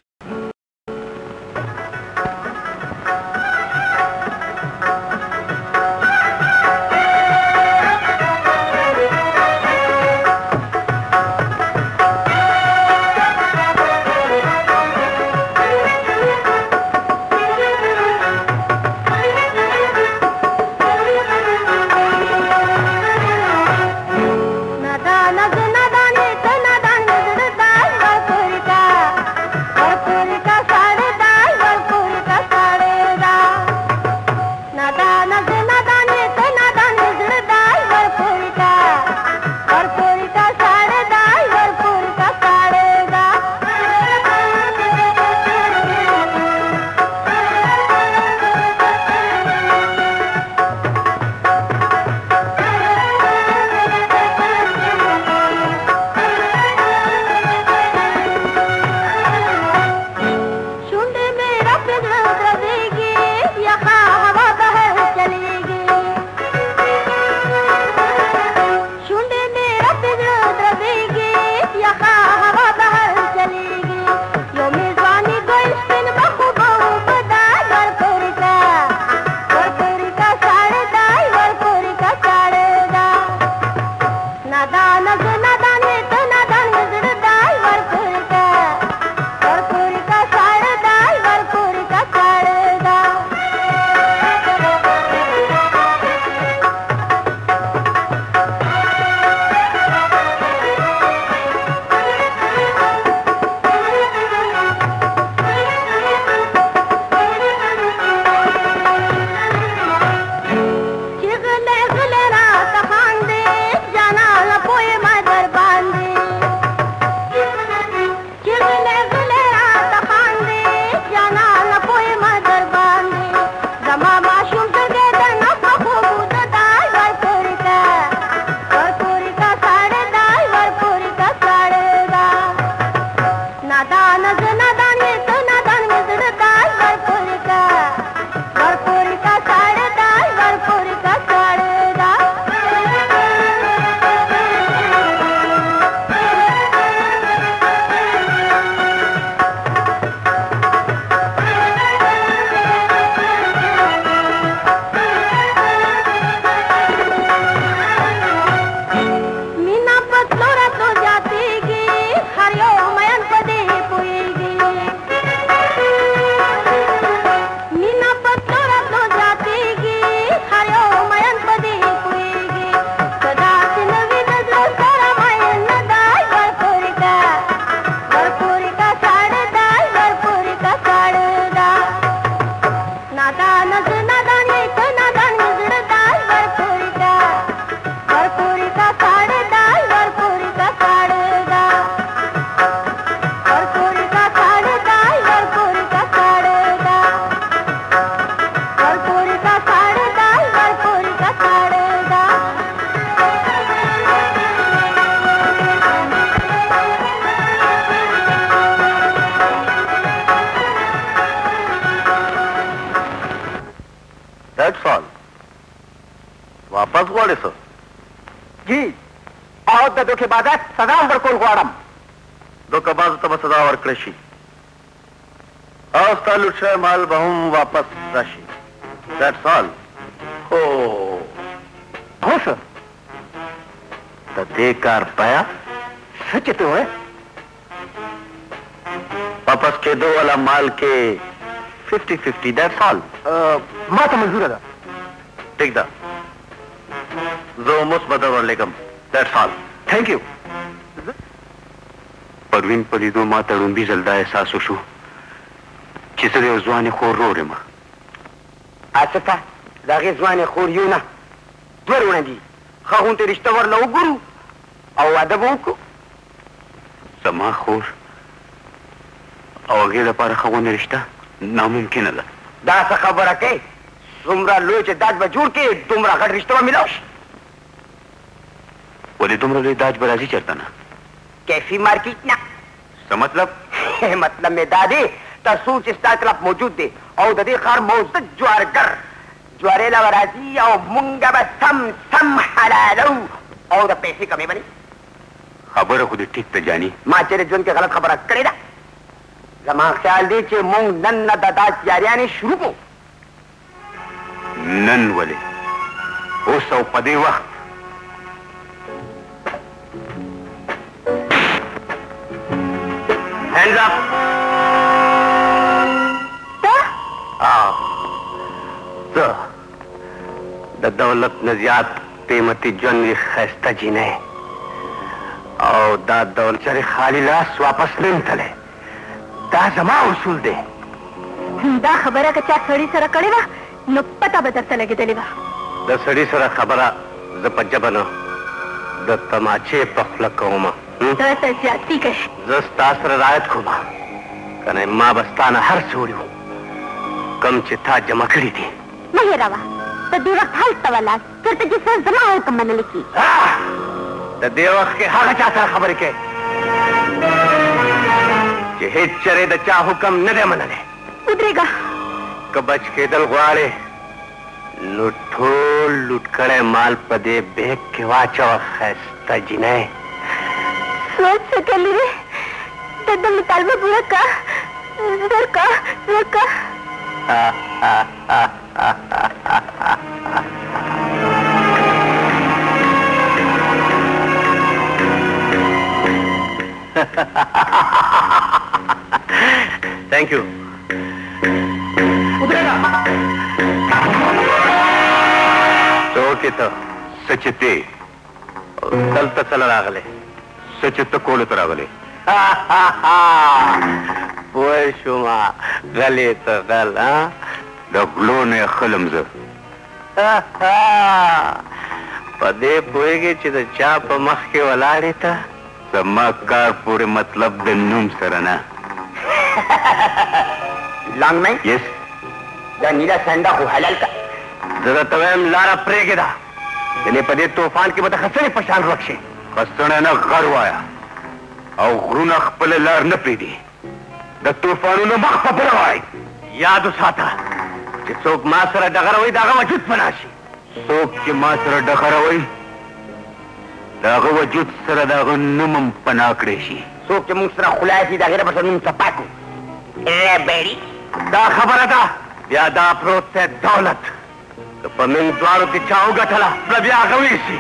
दैट्स ऑल वापस غواړې څه जी او د دوکه‌بازه سزا هم ورکول غواړم دوکه‌بازو ته به سزا ورکړی شي او ستا لوټ شوی مال به هم واپس راشي दैट्स ऑल هو هو سر د دې کار پایا څه چې ته وایې वापस کېدو والا مال کې ففٹی ففٹی that's all ما ته منظوره ده ٹھیک ده زه اوس بدل ورلېږم that's all thank you پروین په لیدو ما ته ړومبي ځل دا احساس وشو چې زه د یو ځوانې خور رور یم آصفه د هغې ځوانې خور یو نه دوه وروڼه دي ښه غوندې رشته ورله وګورو او واده به وکړو زما خور او هغې لپاره ښه غوندې رشته ناممکنه ده دا څه خبره کوې څومره لوی چې داج به جوړ کړې دومره غټ رشته به میلاو شي ولې دومره لوی داج به راځي چېرته نه کیفي مارکیټ نه څه مطلب مطلب مې دا دی تر څو چې ستا طرف موجود دی او د دې ښار موزد جوارګر جوارې له به راځي او مونږ به سم سم حلالو او د پیسې کمې به نه خبره خو دې ټیک ته جاني ما چېرې ژوند کې غلط خبره کړې ده زما خیال دی چې مونږ نن نه د داج تیاریانې شروع کړو نن ولې اوس او په دې وخت Hands up! آه زه د دولت نه زیات قیمتي ژوند یې ښایسته جینۍ او دا دولت چرې خالي لاس واپس نه تللی دا زما اصول دی دا خبره که چا سړي سره کړې وه نو پته به درته لګېدلې وه د سړي سره خبره زه په ژبه نه د تماچې په خوله کومه ته ته زیاتي کوې زه ستا سره رعایت کوم که نه ما به ستا نه هر څه وړي وو کم چې تا جمع کړي دي مه هېروه په دې وخت هلته ولاړ چېرته چې څه زما حکم منلی کېږي د دې وخت کې هغه چا سره خبرې کوې چې هېڅ چرې د چا حکم نه دی منلی ودرېږه که بچ کېدل غواړې نو ټول لوټ کړی مال په دې بیگ کې واچوه ښایسته جینۍ سوچ سکلی دی د ده مطالبه پوره کا زر کا زر کا thank you څوک ته څه چې دی دلته څه راغلی څه چې ته کولو ته راغلی پوه شوم غلی ته غل د غلو نه خلم زه په دې پوهېږې چې د چا په مخ کې ولاړې ته زما کار پورې مطلب د نوم سره نه لانګ مې یس دا نیله سنډه خو حلال کا زه درته وایم لاره پرېږده ځینې په دې طوفان کې به د خسرې په شان ورک شي خسنه نه غر وایه او غرونه خپله لار نه پرېږدي د طوفانونو مخ په بله وایي یاد وساته چې څوک ما سره ډغروي د هغه وجود فنا شي څوک چې ما سره ډغروي د هغه وجود سره د هغه نوم هم پناه کړی شي څوک چې موږ سره خلای شي د هغې نه به نوم صفا کړو بیړي دا خبره ده بیا دا پروت دی دولت که په من دواړو کې چا وګټله بله بیا هغه ویل شي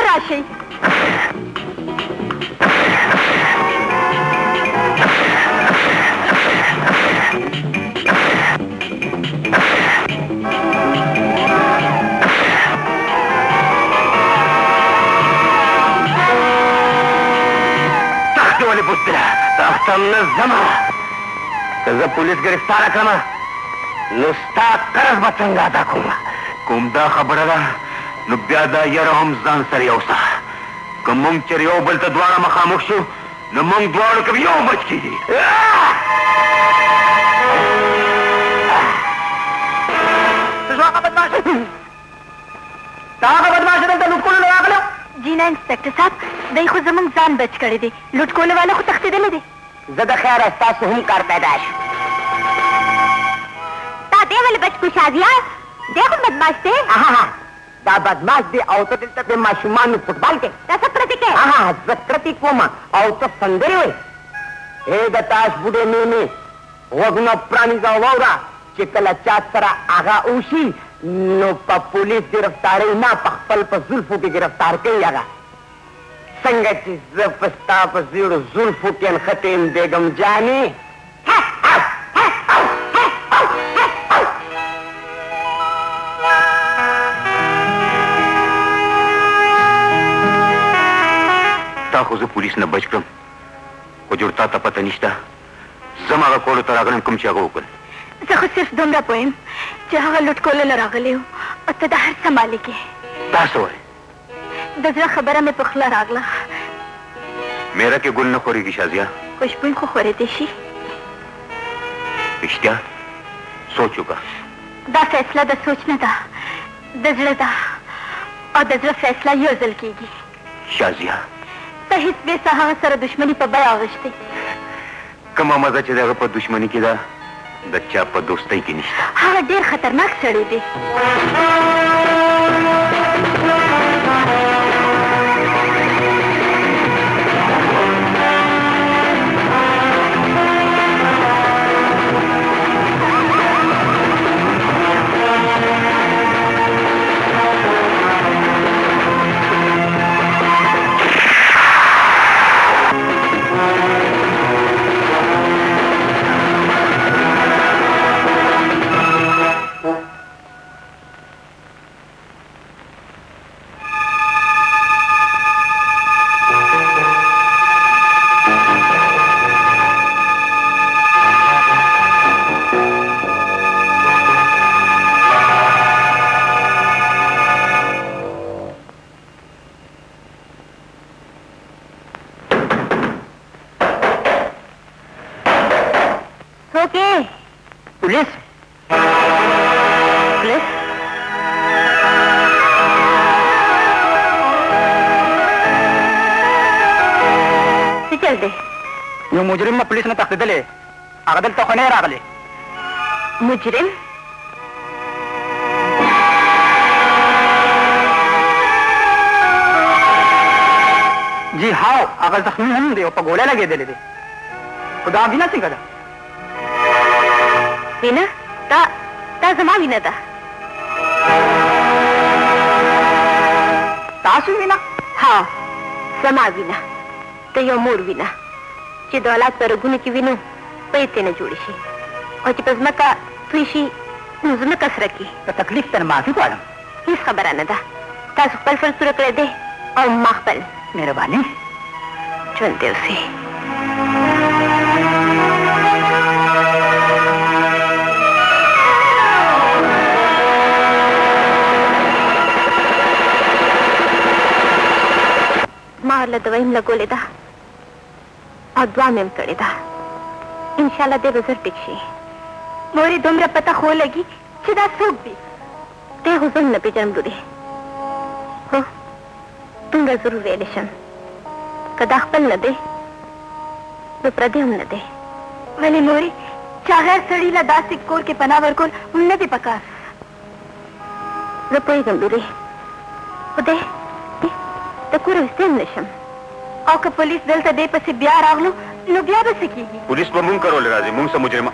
راشئ. تخته ولې بوتله تخته منظمه که زه پولیس ګرفتاره کړمه نو ستا قرض به څنګه ادا کوم کوم دا خبره ده نو بیا دا یره هم ځان سره یوسه که مونږ چېرې یو بل ته دواړه مخامخ شو نو مونږ دواړو کې یو بچ کېږي تا هغه بدماش دلته لوټ کولو راغلی جی نه انسپکټر صاحب دی خو زموږ ځان بچ کړی دی لوټ کولو والا خو تښتېدلی دی زه د خیره ستاسو هم کار پیدا شو تا دی ولې بچ کو شازیه دی خو بدماش دی دا بدماش دی او ته دلته د ماشومانو فوټبال کې دا څه پرتې کې ها زه کرتې کوم او ته سندرې وایې ای د تاش بوډې مېمې غوږونه پرانیزه واوره چې کله چا سره هغه وشي نو په پولیس ګرفتارۍ نه په خپل په زلفو کې ګرفتار کوي هغه څنګه چې زه په ستا په زیړو زلفو کې نښتې یم بیګم جانې تا خو زه پولیس نه بچ کړم خو جوړ تا ته پته نشته زم هغه کولو ته راغلم کوم چې هغه وکړل زه خو صرف دومره پویم چې هغه لوټ کولو راغلی و او ته د هر څه مالک یې تا څه وایې د زړه خبره مې په خوله راغله میره کې ګل نه خورېږي شازیه خوشبوی خو خورېدی شي رښتیا سوچ وکړه دا فیصله د سوچ نه ده د زړه ده او د زړه فیصله یو ځل کېږي شازیه ته هېڅ بېرته هغه سره دښمني په بیه اغوښتې کومه مزه چې د هغه په دښمني کې ده د چا په دوستۍ کې نشته هغه ډېر خطرناک سړی دی police police څه چل دی یو مجرم ما پولیس نه تښتېدلی هغه دلته خو نه راغلی مجرم جی هاو هغه زخمي هم دی او په ګوله لګېدلی دی خو دا وینه څنګه ده وینه دا دا زما وینه ده تاسو وینه ها زما وینه د یو مور وینه چې د اولاد په رګونو کې وینو په یې نه جوړې شي او چې په ځمکه توی شي نو ځمکه سره کړي د تکلیف تر معافي غواړم هېڅ خبره نه ده تاسو خپل فرض پوره کړی دی او ما خپل مهرباني ژوند دې اوسي ما ورله دویم لګولې ده او دعا مې هم کړې ده انشاءالله دی به زر ټیک شي مورې دومره پته خو لګي چې دا څوک دی دی خو زه هم نه پېژنم ډوډۍ هو دومره ضرور ویلی شم که دا خپل نه دی نو پردی هم نه دی ولې مورې چا غیر سړي له داسې کور کې پناه ورکول هم نه دی پکار زه پوهېږم ډوډۍ خو دی د کوره ویستی هم نه شم او که پولیس دلته دی پسې بیا راغلو نو بیا به څه کېږي پولیس به مونږ کرولی راځي مونږ څه مجرمه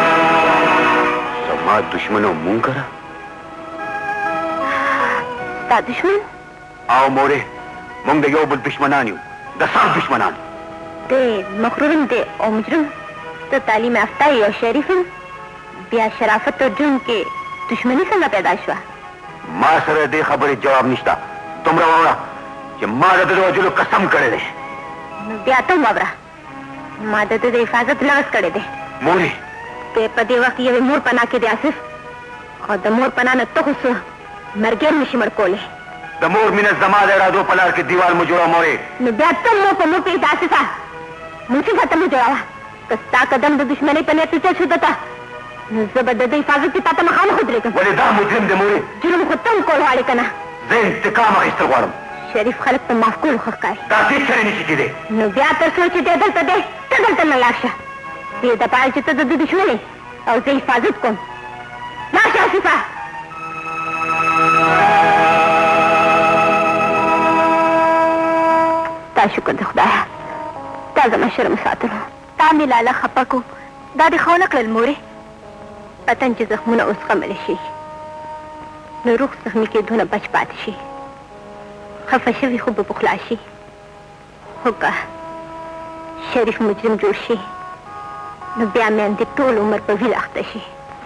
زما دشمن او مونږ کره دا دشمن او مورې موږ د یو بل دشمنان یو د سخت دشمنان دی مغرورم دی او مجرم ته تعلیم یافته یې او شریف یم بیا شرافت او جرم کې دشمني څنګه پیدا شوه ما سره دې خبرې جواب نشته دومره واوره چې ما د ده د وژلو قسم کړی دی نو بیا ته هم واوره ما د ده د حفاظت لغز کړی دی مورې دی په دې وخت یوې مور پناه کې دی آصف او د مور پناه نه ته خو څه مرګر نشي مړ کولی د مور مینه زما د ارادو په لار کې دیوال مو جوړه مورې نو بیا ته مو په مو پرېږده آصفه منصفه ته مو جوړوه که ستا قدم د دشمنۍ په نیت چل شو ده ته نو زه به د ده حفاظت کې تا ته مخامخ ودرېږم ولې دا مجرم دی مورې جرم خو ته هم کول غواړې که نه زه انتقام اخیستل غواړم شریف خلک په معاف کولو ښه ښکاري دا هېڅ چرې نشي کېدی نو بیا تر څو چې دی دلته دی ته دلته نه لاړ شه دې دپاره چې ته د ده دشمن او زه حفاظت کوم لاړ شه آصفه تا شکر د خدایه تا زما شرم ساتلو تا مې لاله خفه کو دا دې ښه ونه کړل مورې وطن چې زخمونه اوس غملی شي نو روغ زخمي کېدو نه بچ پاتې شي خفه شوي خو به پخلا شي خو که شریف مجرم جوړ شي نو بیا میندې ټول عمر په ویل اخته شي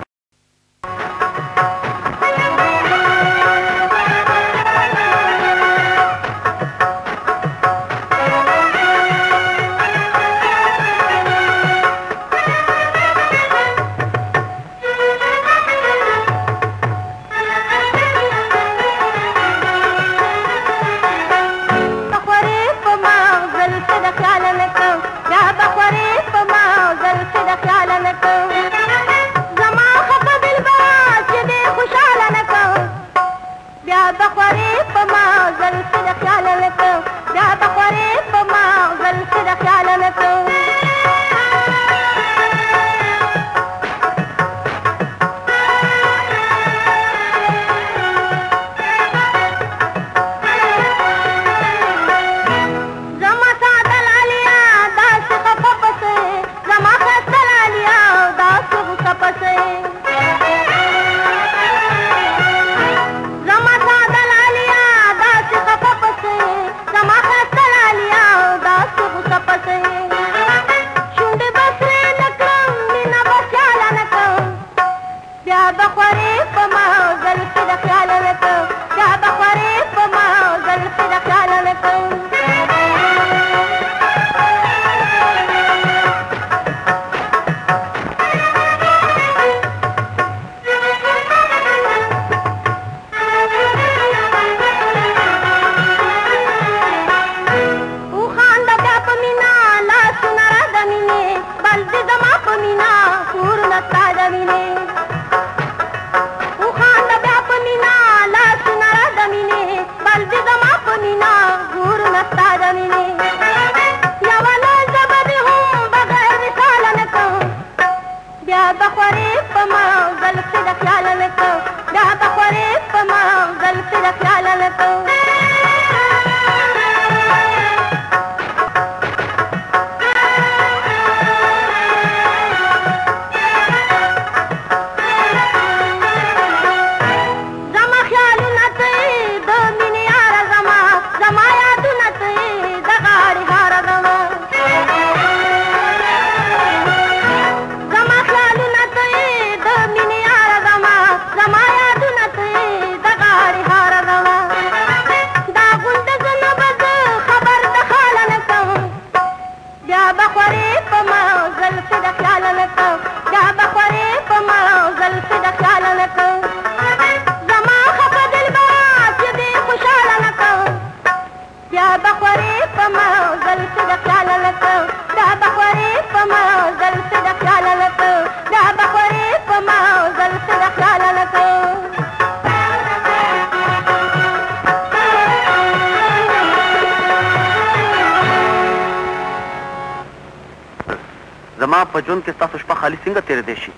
زما په ژوند کې ستاسو شپه خالي څنګه تېرېدی شي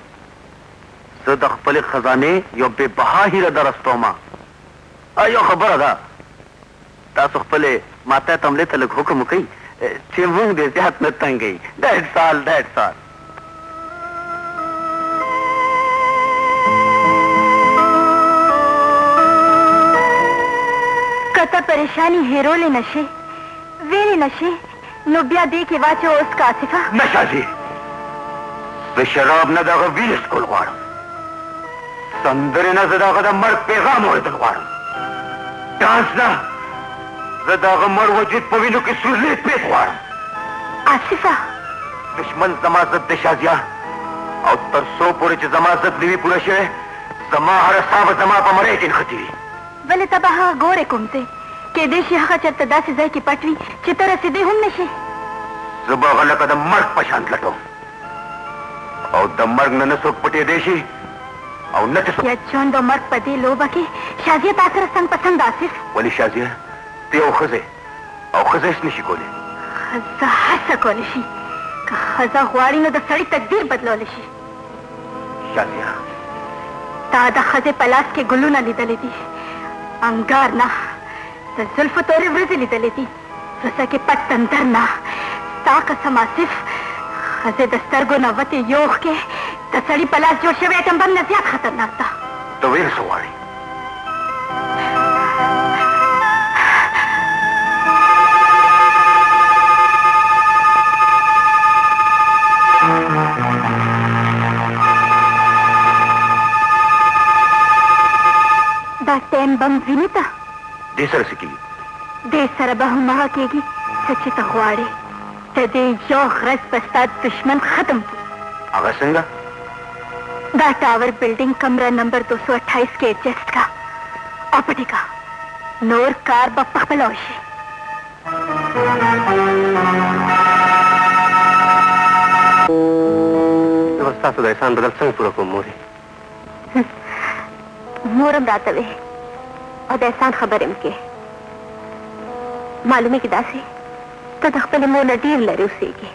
زه د خپلې خزانې یو بې بها هیره درستومه یو خبره ده تاسو خپلې ماته تملې ته لږ حکم وکئ چې موږ دې زیات نه تنګوي دیټس آل دیټس آل कता परेशानी हेरोले नशे वेले नशे नो बिया दे के वाचो उसका आसिफा नशा जी वे शराब न दागा वीस को लगवाड़ो संदरे न जदागा दा मर पैगाम हो लगवाड़ो डांस ना जदागा मर वजूद पवीनो की सुरले पे लगवाड़ो आसिफा दुश्मन जमाजत दे शाजिया और तरसो पूरे च जमाजत लिवी पूरा शे जमा हर साब जमा पा मरे जिन खती वले तबाहा गोरे कुमते के देशी हका चत्त दासी जाय की पटवी चितर से दे हम नशे जुबा गला का द मर्ग पशांत लटो और द मर्ग न नसो पटे देशी और न तसो या चोन दो मर्ग पदे लोबा के शाजिया ताकर संग पसंद आसिफ वली शाजिया ते ओ खजे और खजे इसने शिकोले खजा हसा कोलिशी का खजा हुआरी न द सड़ी तकदीर बदलोलिशी शाजिया तादा खजे पलास के गुल्लू न लिदले दी अंगार ना द जुल्फ तोरे वृज लिदले दी रसा के पट अंदर ना ताक समासिफ खजे दस्तरगो न वते योख के तसड़ी पलास जोड़ शवे टंबन न ज्यादा खतरनाक था तो वीर सवारी टेम बम विनीता देसर सिकी देसर बहु महा केगी सच्ची तखवाड़े तदे यो गरज पस्ताद दुश्मन खत्म आगा संगा दा टावर बिल्डिंग कमरा नंबर दो सौ अट्ठाईस के एडजस्ट का अपटी का नोर कार बप्पा पलौशी व्यवस्था तो एहसान बदल संग पूरा को मोरी मोरम रातवे और एहसान खबर इनके मालूम है कि दासी तो तख्पल मोर नडीर लरे उसे के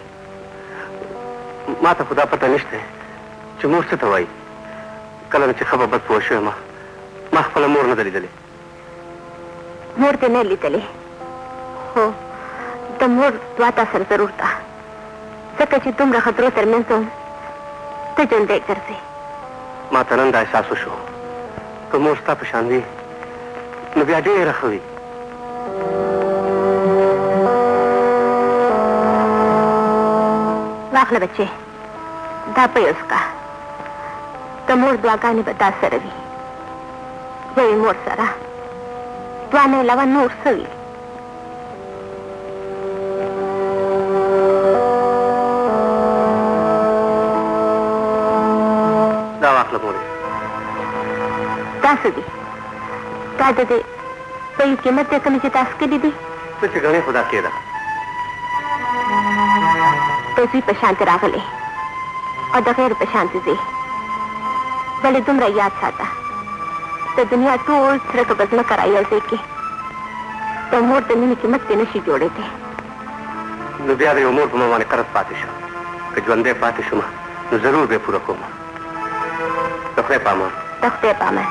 माता खुदा पता निश्ते चमूर से तवाई कल में खबर बद पोशे मां मां खपल मोर न दली दले मोर ते नहीं लितले हो तो मोर द्वाता सर जरूर था सकची तुम खतरों तरमें तो तो जन देख कर से माता नंदा एहसास शो तो मोस्ता पशांदी नबी आजे रखवी वाखला बच्चे दापे उसका तो मोर द्वागा ने बता सरवी वही मोर सरा द्वाने लवा नूर सवी दा वाखला मोरे तासदी तादे दे कोई कीमत ते कमी तास के दीदी कुछ गणे खुदा केदा तो जी प्रशांत रागले और दगैर प्रशांत से भले तुमरा याद साता तो दुनिया तो सिरक बदला कराई ऐसे के तो मोर तनी में कीमत ते नशी जोड़े थे नबिया रे उमर तुम माने करत पातिशा कि जंदे पातिशुमा जरूर बेपूरा कोमा तखरे पामा तखते पामा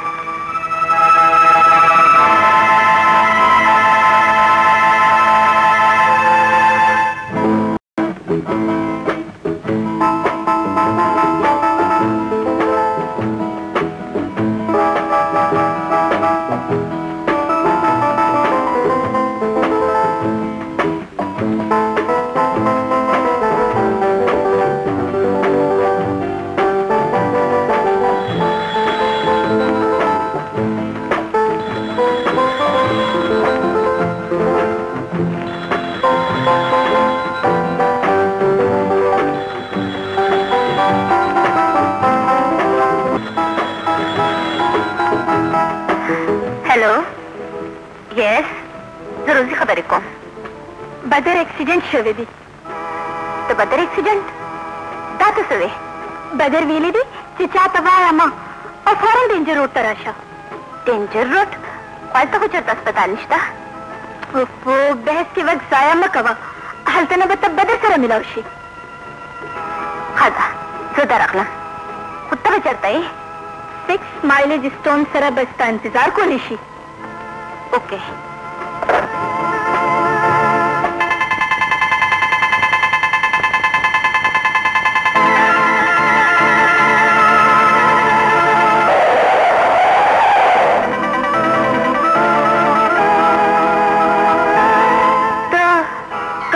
बदर एक्सीडेंट शवे दी तो बदर एक्सीडेंट दात सवे बदर वीली दी चिचा तबाया मां और फौरन डेंजर रोड तराशा डेंजर रोड कल तो कुछ अस्पताल निश्ता वो बहस के वक्त जाया म कवा हलते न बता बदर सरा मिलावशी खादा सुधा रखना कुत्ता बचरता है सिक्स माइलेज स्टोन सरा बस का इंतजार को निशी ओके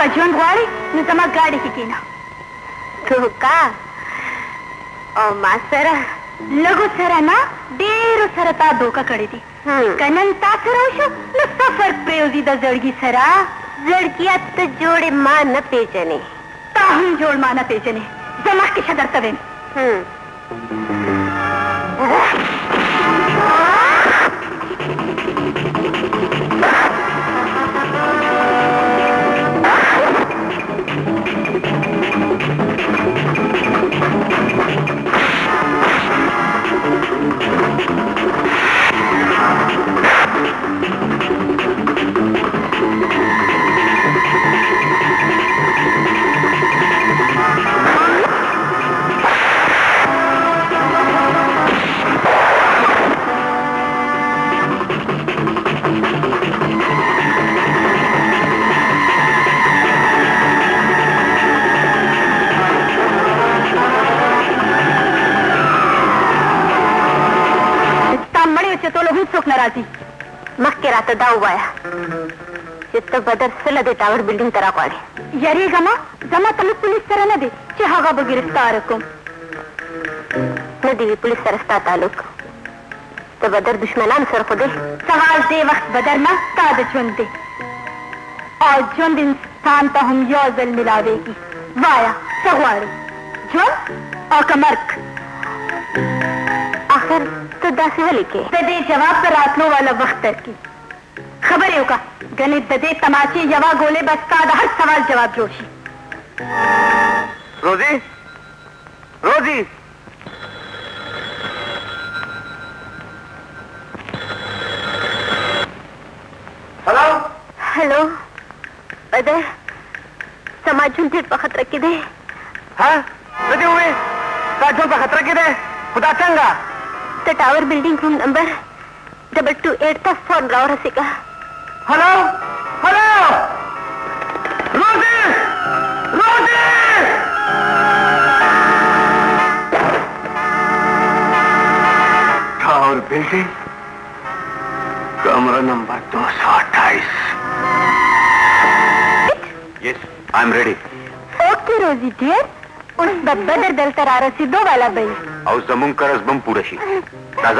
ژوند غواړې نو زما ګاډي کې کېنه. دوکا او ما سره لږو سره نه ډېرو سره تا دوکه کړې دي. که نن تا سره وشو نو څه فرق پرېوځي د زړګي سره؟ زړګیات ته جوړې ما نه پېژنې. تا هم جوړ ما نه پېژنې. زه مخکې ښه درته ویم. مخکې راته دا ووایه چې ته بدر څه د ټاور بلډینګ ته راغواړې. یارېږه زما تعلق پولیس سره نه دی چې هغه به ګرفتاره کړم. نه دي وي پولیس سره ستا تعلق. د بدر دشمنانو سره خو دی. سهار دې وخت بدر نه ستا د ژوند دی او ژوند انسان ته هم یو ځل میلاویږي. وایه څه غواړې، ژوند او که مرګ؟ آخر ته داسې ولې کې؟ د دې جواب به راتلو والا وخت درکړي. خبرې وکړه ګنې د دې تماچې یوه ګولې به ستا د هر سوال جواب جوړ شي. روزي روزي هلو هلو بدر زما ژوند ډېر په خطره کې دی. ها څه دې وویل؟ ستا ژوند په خطره کې دی؟ خو دا څنګه؟ د ټاور بلډینګ روم نمبر ډبل ټو ایټ ته فون راورسېږه. هلو هلو روزي روزي ټاور بلډینګ کمره نمبر دو سو اٹھائیس. یس آئی ایم ریډي. اوکې روزي ډیر اوس به بدر دلته را رسېدو والا به او زمونږ قرض به هم پوره شي. راځه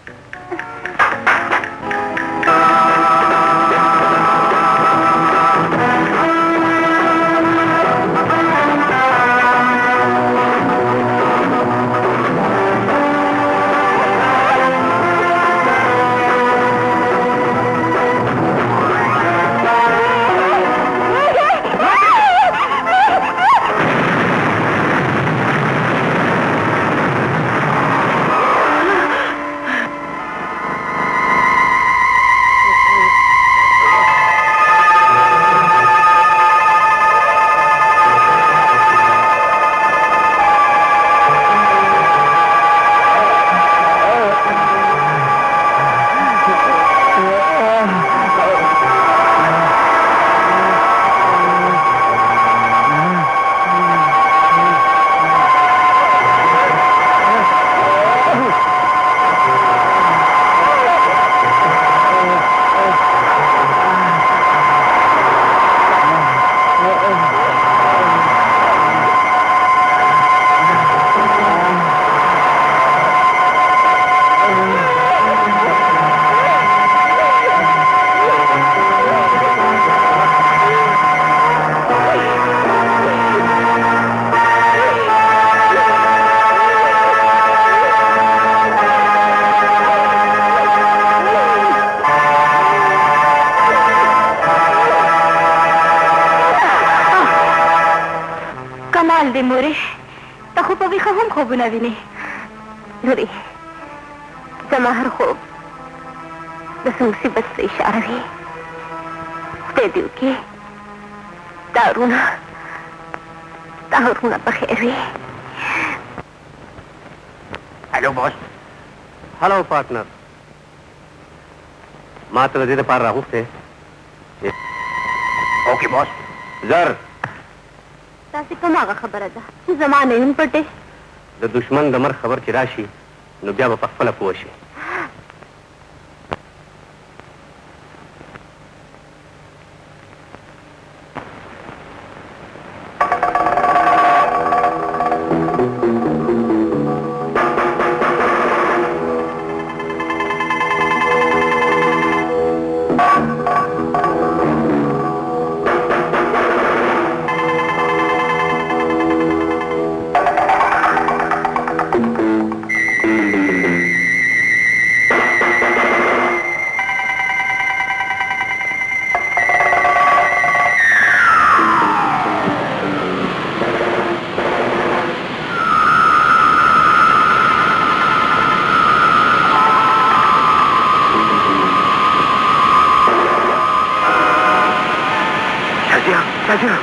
دې مورې ته خو په ویښه هم خوبونه وینې. نورې زما هر خوب د څه مصیبت څه اشاره وي. خدای دې وکړي دا ورونه دا ورونه په خیر وي. هلو بوس. هلو پارټنر. ما ته د دې دپاره راغوښتې. اوکې بوس. زر تاسې کوم هغه خبره ده چې زما نه یم پټې؟ د دشمن د مرګ خبر چې راشي نو بیا به په خپله پوه شي. تاجر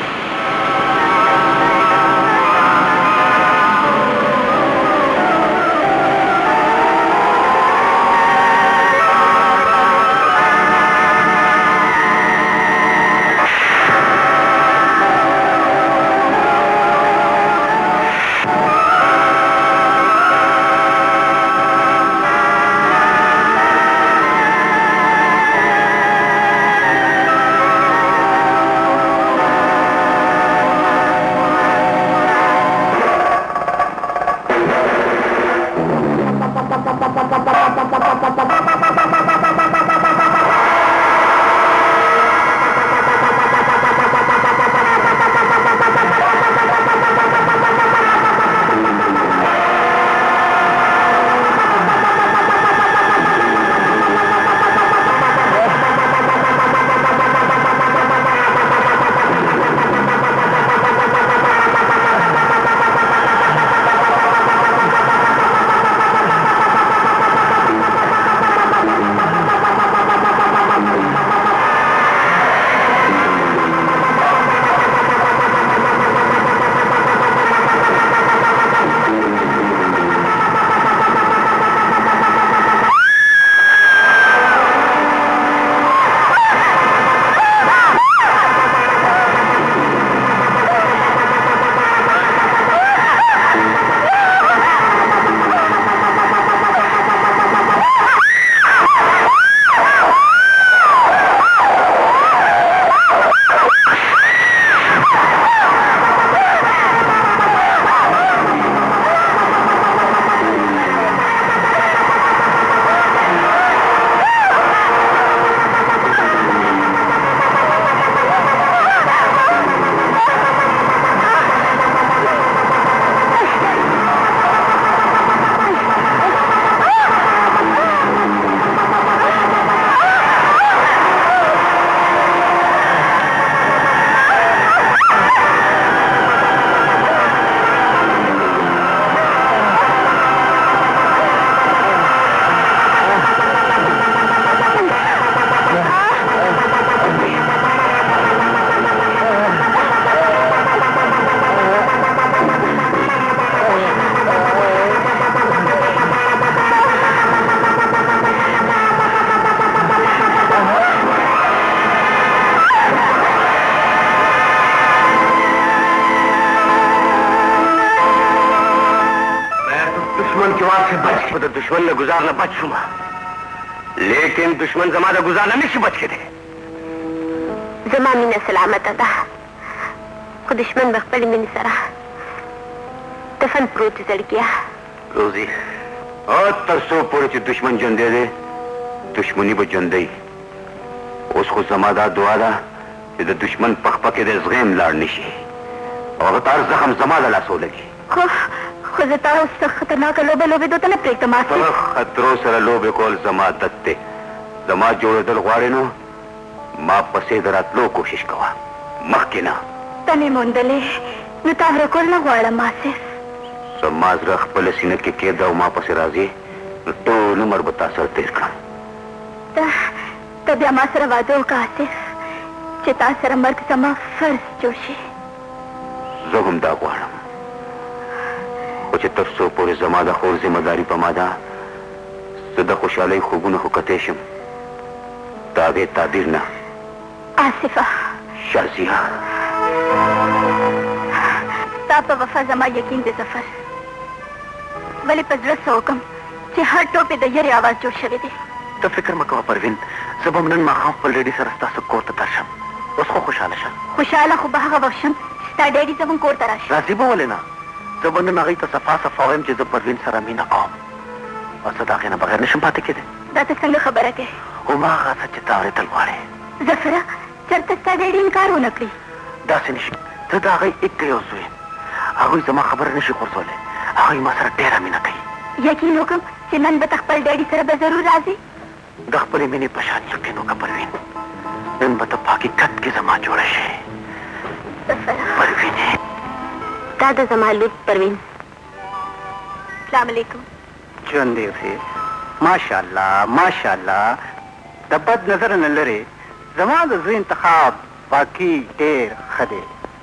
दुश्मन ने गुजारना बच शुमा लेकिन दुश्मन जमाना गुजारना नहीं बच के थे जमानी ने सलामत अदा को दुश्मन बखपली में सरा दफन प्रोत जड़ किया रोजी और तरसो पूरे च दुश्मन जन दे दे दुश्मनी वो जन दे उसको जमादा दुआ दा इधर दुश्मन पख पके दे ज़गेम लाड़नी शी और तार जख्म जमादा ला सो लगी खुजता उस खतरनाक लोबे लोबे दो तने प्रेक तमास खतरो सर लोबे कोल जमा दत्ते जमा जोड़े दल ग्वारे नो मां पसे दरात लो कोशिश कवा मखकिना तने मुंदले नुतावरे कोल ना ग्वाड़ा मासे समाज रख पले सीने के के दाव मां पसे राजी तो नंबर बता सर तेर का त तब या मासरा वादो का आसिफ चिता सर मर्द समा फर्ज जोशी जोगम दा ग्वाड़ा कुछ तरसो पूरे जमादा खोर जिम्मेदारी पमादा सदा खुशाली खुगुन खुकतेशम तागे तादिर ना आसिफा शाजिया ताप वफा जमा यकीन दे सफर वली पजरस हुकम कि हर टोपे दयरे आवाज जोड़ शवे दे तो फिक्र मकवा परवीन जब हमने माखां पर लेडी सरस्ता से कोर तताशम उसको खुशाला शम खुशाला खुबाहा वशम स्टा डैडी जब कोर तराश राजी बोले ना जब उन्हें नगी तो सफा सफा हम चीज़ परवीन सरामीना कौम और सदाके ना बगैर निशम पाते किधे दाते संग खबर है के उमा खासा चितारे तलवारे जफरा चरता स्टा डैडी इनकार हो नकली दासे निश तो दागे एक के ओसुए आगुई जमा खबर निश खुरसोले आगुई मसरा डेरा मीना कही यकीन हुकम चिन्नन बतखपल डैडी सर जरूर राजी दखपले मैंने पशान यकीन होगा परवीन इन बतफा की कत के जमा जोड़े है परवीन है दादा जमालुद परवीन अस्सलाम वालेकुम चंदेव से माशाल्लाह माशाल्लाह दबद नजर न लरे जमा द इंतखाब واقعي ډېر ښه دی.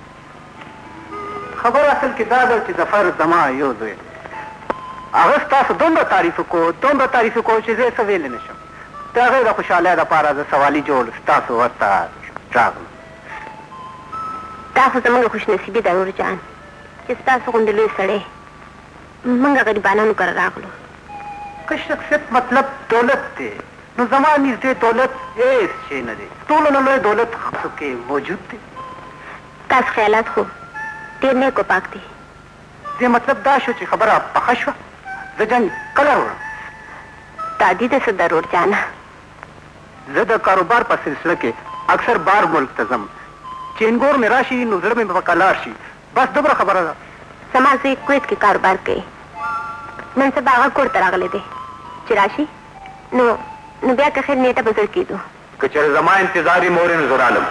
خبر اصل کې دا ده چې ظفر زما یو زوی دی. هغه ستاسو دومره تعریف کو دومره تعریف کو چې زه څه ویلی نه شم. د هغې د خوشحالۍ دپاره زه سوالي جوړ ستاسو ورته راغلم. دا خو زموږ خوشنصیبي ده نور جان چې ستاسو غوندې لوی سړی موږ غریبانانو کره راغلو. که شخصیت مطلب دولت دی نو زما نږدې دولت هېڅ شی نه دی. ټولو نه لوی دولت خاصو کې موجود دی. تاسو خیالات خو ډېر نیک او پاک دي. دې مطلب دا شو چې خبره پخه شوه زه جنګ کله وړم. دا دي د څه ضرور جانه. زه د کاروبار په سلسله کې اکثر بار ملک ته ځم. چې انګور مې راشي نو زړه مې په کلار شي. بس دومره خبره ده. زما زوی کویت کې کاروبار کوي. نن سبا هغه کور ته راغلی دی چې راشي نو نو بیا که خیر نیټه به زر کېدو. که چېرې زما انتظار یې مورې نو زه رالم.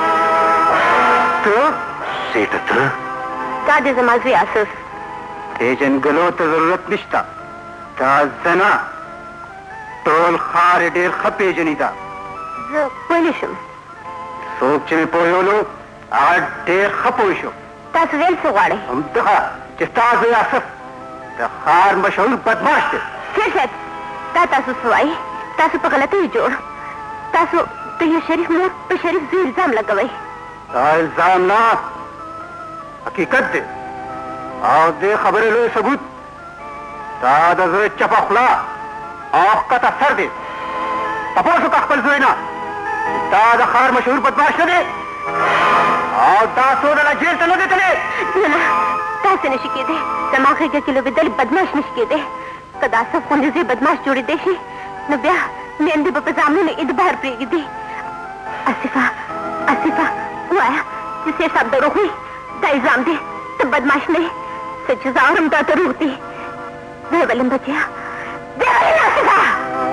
ته سیټه ته دا د زما زوی اساس. پېژنګلو ته ضرورت نشته. دا زنه ټول ښار یې ډېر ښه پېژني ده. زه پوه نه شم. څوک چې مې پوهولو هغه ډېر ښه پوه شو. تاسو ویل څه غواړئ؟ همدغه چې ستا زوی اسف د ښار مشهور بدماش دی. ښه شاید دا تاسو څه وایي؟ تاسو په غلطیو جوړ. تاسو د یو شریف مور په شریف زوی الزام لګوئ. دا الزام نه حقیقت دی او دې خبرې لوی ثبوت دا د زوی چپه خوله او ښکته سر دی. تپوس وکړه خپل زوی نه دا د ښار مشهور بدماش نه دی او دا څو ډله جیل ته نه دی تللی. نه نه داسې نشي کېدی. زما غېږه کې لوبېدل بدماش نشي کېدی. که د اسف غوندې زوی بدماش جوړېدی شي نو بیا میندې به په زامنو اعتبار پرېږدي. اسفه اسفه ووایه چې سیر صاحب دروغ وایي. دا الزام دی ته بدماش نه یې. څه چې زه اورم دا دروغ دي. ویې ویلم بچیه ویې ویلم اسفه.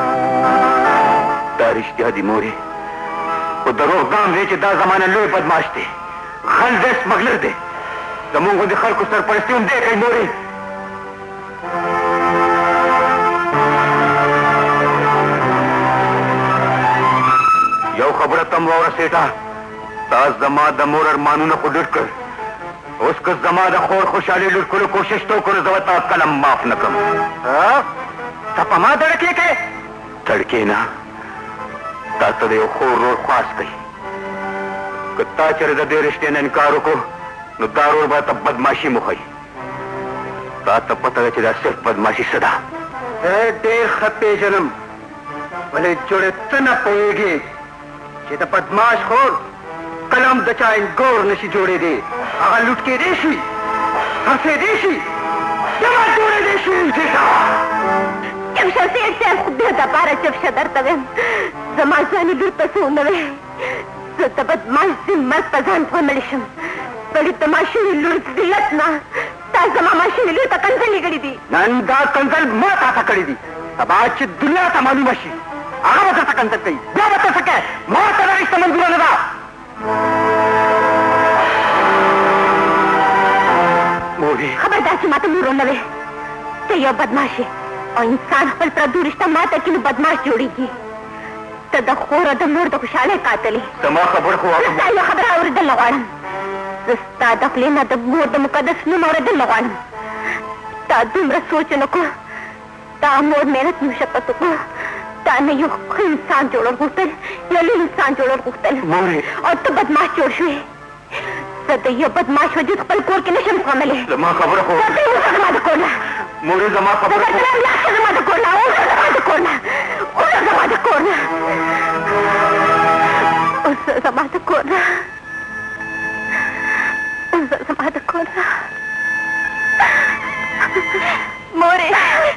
دا رښتیا دي مورې خو دروغ ځان دی چې دا زمانه لوی بدماش دی. غل دی سمګلر دی. زمونږ غوندې خلکو سرپرستي هم دی کوي مورې. یو خبره تم واوره سیټه تا زما د مور ارمانونه خو ډډ کړ. اوس که زما د خور خوشحالي لوټ کړو کوشش تو کړو زه به تا کلم معاف نه کړم. ته په ما دړکې کې دړکې نه تا ته د یو خور رور خواست کوي. که تا چېرې د دې رښتې نه انکار وکړو نو دا رور به ته بدماشي مخوي. تا ته پته ده چې دا صرف بدماشي څه ده. زه ډېر ښه پېژنم ولې جوړې ته نه پوهېږې چې د بدماش خور قلم د چا انګور نشي جوړېدی. هغه لوټ کېدی شي خرڅېدی شي جمع جوړېدی شي. چپشه سیټ صاحب خدای دپاره چپشه درته ویم زما ځواني لور ته څه ونه وی. زه د بدماش د مرګ په ځان زغملی شم. بلې د ماشومې لور ذلت نه تا زما ماشومې لور ته کنځلې کړي دي. نن دا کنځل ما تا ته کړي دي. سبا چې دنیا ته معلومه شي هغه به درته کنځل کوي. بیا به ته څه کوې؟ ما ته دا رشته منظوره نه ده. مورې خبردار چې ماته مور ونه وې. ته یو بدماش یې او انسان خپل پردو رشته ماته کړي نو بدماش جوړېږي. ته د خور او د مور د خوشحالۍ قاتل یې. زما خبره خو زه ستا یو خبره اورېدل نه غواړم. زه ستا د خولې نه د مور د مقدس نوم اورېدل نه غواړم. تا دومره سوچ ونه کړو. تا مور محنت مشقت وکړو. تا نه یو ښه انسان جوړول غوښتل یو لوی انسان جوړول غوښتل او ته بدماش جوړ شوې. زه د یو بدماش وجود خپل کور کې نشم زغملی. زما خبره خو ووځه زما د کور نه. مورې زما خبره خو لاړ زما د کور نه. ووځه زما د کور نه. ووځه زما د کور نه. ووځه زما د کور نه. ووځه زما د کور نه. مورې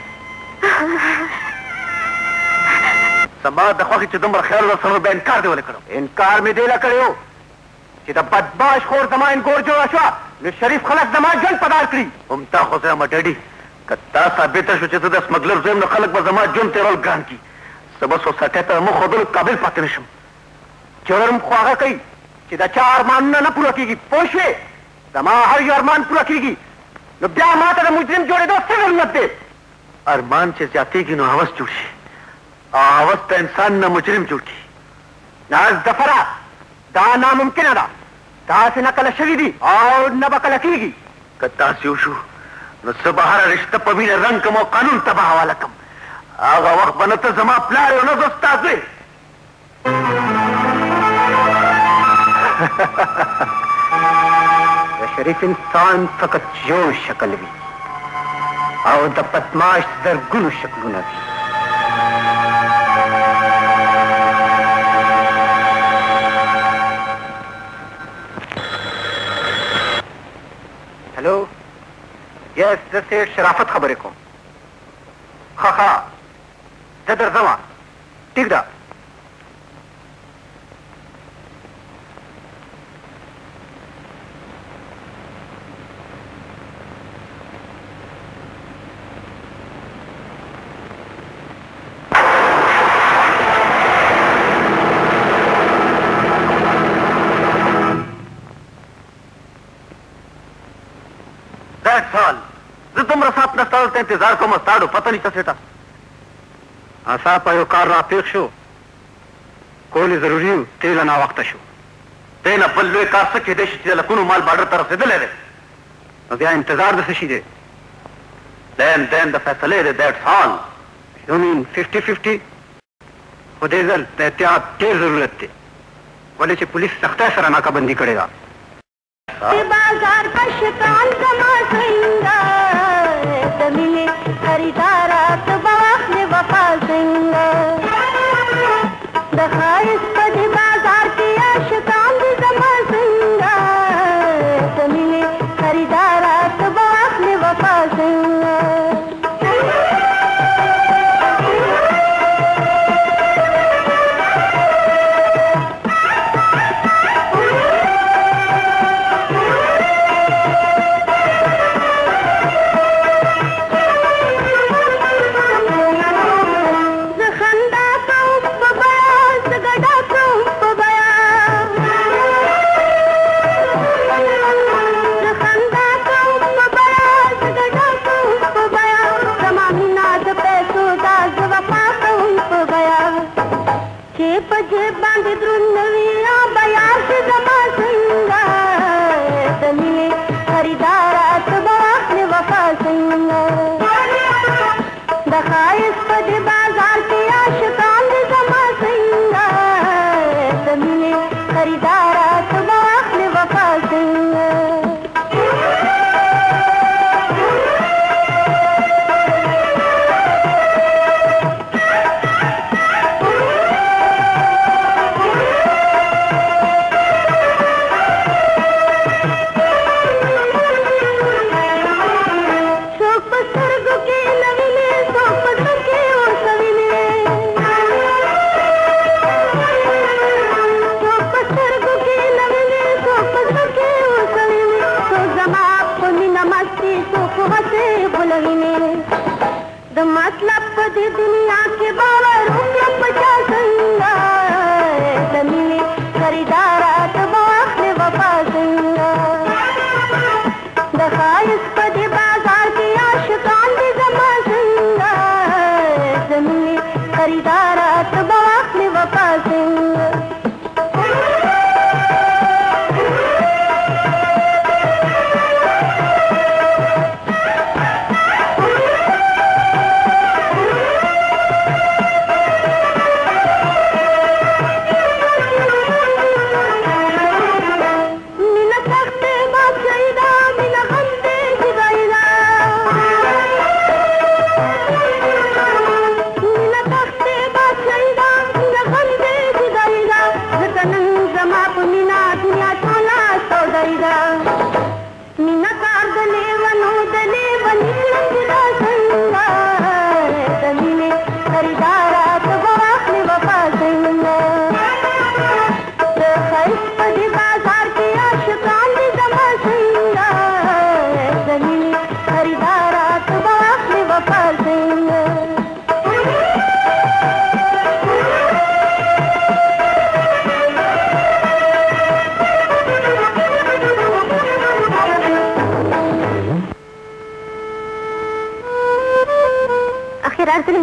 زما د خوښې چې دومره خیال ورسره بیا انکار دې ولې کړم. انکار مې دې له کړی و چې د بدماش خور زما انګور جوړه شوه نو شریف خلک زما ژوند پدار کړي. هم تا خو زه یم ډډي که تا ثابته شو چې زه د سمګلر زوی یم نو خلک به زما ژوند تېرول ګران کړي. زه به سوسایټۍ ته مخ ښودلو قابل پاتې نه شم. جرم خو هغه کوي چې د چا ارمانونه نه پوره کېږي. پوه شوې؟ زما هر یو ارمان پوره کېږي نو بیا ما ته د مجرم جوړېدو څه ضرورت دی؟ ارمان چې زیاتېږي نو هوس جوړ شي او هوس د انسان نه مجرم جوړ کړي. نه ظفره دا ناممکنه ده. داسې نه کله شوي دي او نه به کله کېږي. که تاسې وشو نو څه به هره رشته په وینه رنګ کړم او قانون ته به حواله کړم. هغه وخت به نه ته زما پلار یې او نه زه ستا زوی. د شریف انسان فقط یو شکل وي او د بدماش زرګونو شکلونه وي. هلو یس زه سید شرافت خبرې کوم. ښه ښه زه درځم. ټیک ده. زه دومره سات نه ستا ته انتظار کوم ستاړو پته نشته سېټه. اسا په یو کار راپېښ شو. کول یې ضروري و. تېله ناوخته شو. دی نه بل لوی کار څه کېدی شي چې د لکونو مال بارډر ته رسېدلی دی. نو بیا انتظار د څه شي دی؟ دین دین د فیصلې دی. دیټس آل. یو مین ففټي ففټي. خو دې ځل د احتیاط ډېر ضرورت دی ولې چې پولیس سختۍ سره ناکابندي کړې ده. بازار کا شکان زما څنګه د مینې خریدارات بواخلې وفا څنګه د ښایست په دې بازار کې عاشقان دي زما څنګه د مینې خریدارات بواخلې وفا څنګه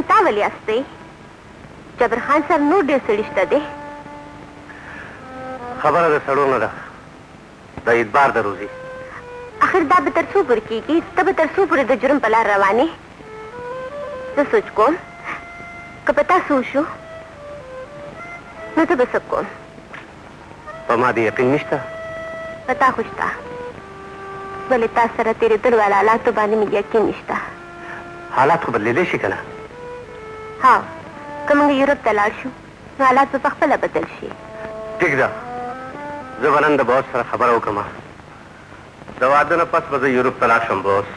जबर खान सर नोट ډېر سړي شته دی. خبره د سړو نه ده د اعتبار د روزي اخر دا به تر څو پورې کېږي ته به تر څو پورې د جرم په لار روانې زه سوچ کوم که په تاسو وشو نو زه به څه کوم په ما دې یقین نشته په تا خو شته ولې تا سره تېرېدلو والا حالاتو باندې مې یقین نشته حالات خو بدلېدلی شي که نه ها که موږ یورپ ته لاړ شو نو حالات به پخپله بدل شي ټیک ده زه به نن د بوس سره خبره وکړم د واده نه پس به زه یورپ ته لاړ شم بوس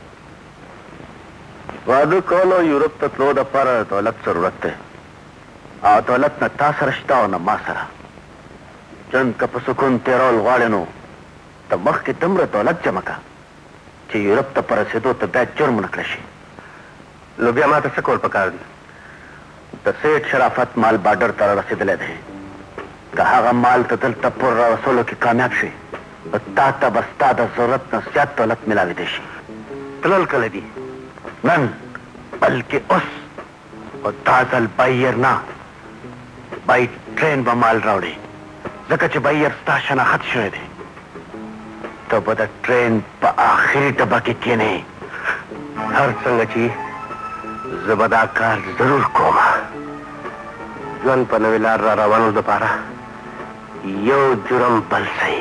واده کول او یورپ ته تلو دپاره د دولت ضرورت دی او دولت نه تا سره شته او نه ما سره ژوند که په سکون تېرول غواړې نو ته مخکې دومره دولت جمع کړه چې یورپ ته په رسېدو ته بیا جرم ونه کړه شي نو بیا ما ته څه کول پکار دي د سیټ شرافت مال بارډر ته را رسېدلی دی که هغه مال ته دلته پور را رسولو کې کامیاب شي نو تا ته به ستا د ضرورت نه زیات دولت میلاوېدی شي تلل کله دي نن بلکې اوس او دا ځل بایر نه بای ټرین به مال راوړي ځکه چې بایر ستا شناخت شوی دی ته به د ټرین په آخري ډبه کې کښېنې هر څنګه چې زه به دا کار ضرور کوم ژوند په نوې لار را روانو دپاره یو جرم بل صحیح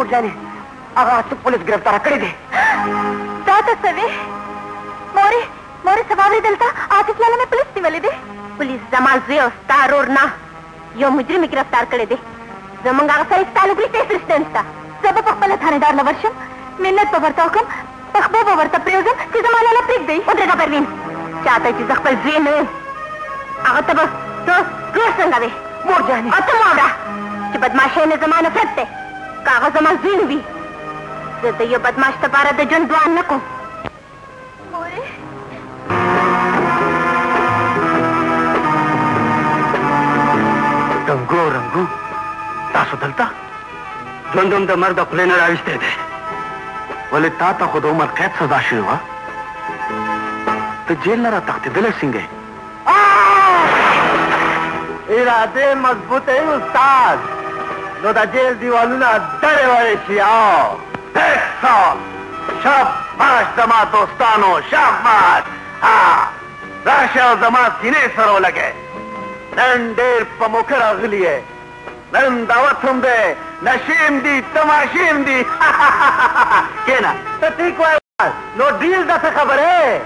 मोर जाने هغه څه پولیس ګرفتار کړی دی. دا ته څه وې مورې مورې سبا اورېدل ته عاطف لاله مې پولیس نیولی دی. پولیس زما زوی او ستا رور نه یو مجرم یې ګرفتار کړی دی. زمونږ هغه سره ستا لږ هېڅ رشته نشته. زه به پخپله تھانېدار له ورشم منت به ورته وکړم پخپه به ورته پرېږدم چې زما لاله پرېږدئ. ودرېږه پروین چاته چې زه خپل زوی نه یم هغه ته به ته رور څنګه وې مور جانې او ته مه اورې چې بدماشۍ نه زما نفرت دی. که هغه زما زوی نه وي زه د یو بدماش دپاره د ژوند دعا نه کوم. مورې رنګو رنګو تاسو دلته ژوند هم د مرګ د خولې نه راویستی دی. ولې تا ته خو د عمر قید سزا شوې وه ته جیل نه راتښتېدلی څنګه یې؟ اراده مضبوط ہے استاد نو دا جیل دیوالونه دړې وړې شي. او سال شاباش زما دوستانو شاباش راشه او زما سینې سره ولګئ. نن ډېر په موقع راغلی یې. نن دعوت هم دی نشیم دي تماشیم دي. کېنه ته ټیک وایې نو ډیل دا څه خبرې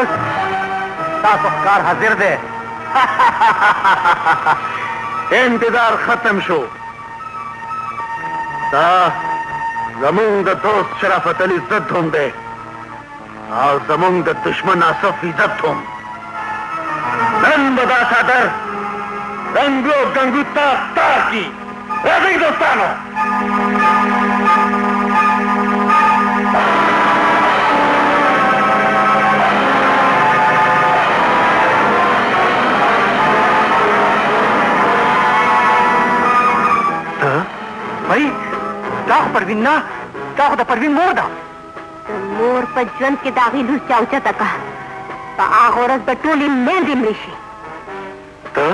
बस तासो कार हाजिर दे इंतजार खत्म शो ता जमुंग द दोस्त शराफत अली इज्जत धूम दे और जमुंग द दुश्मन आसफ इज्जत धूम नन बदा सादर रंगो गंगुता तार की ऐसे दोस्तानो भाई क्या परवीन ना क्या होता परवीन मोर दा मोर पर जन के दागी लूस चाउचा तका तो आगोरस बटोली में दिमलिशी तो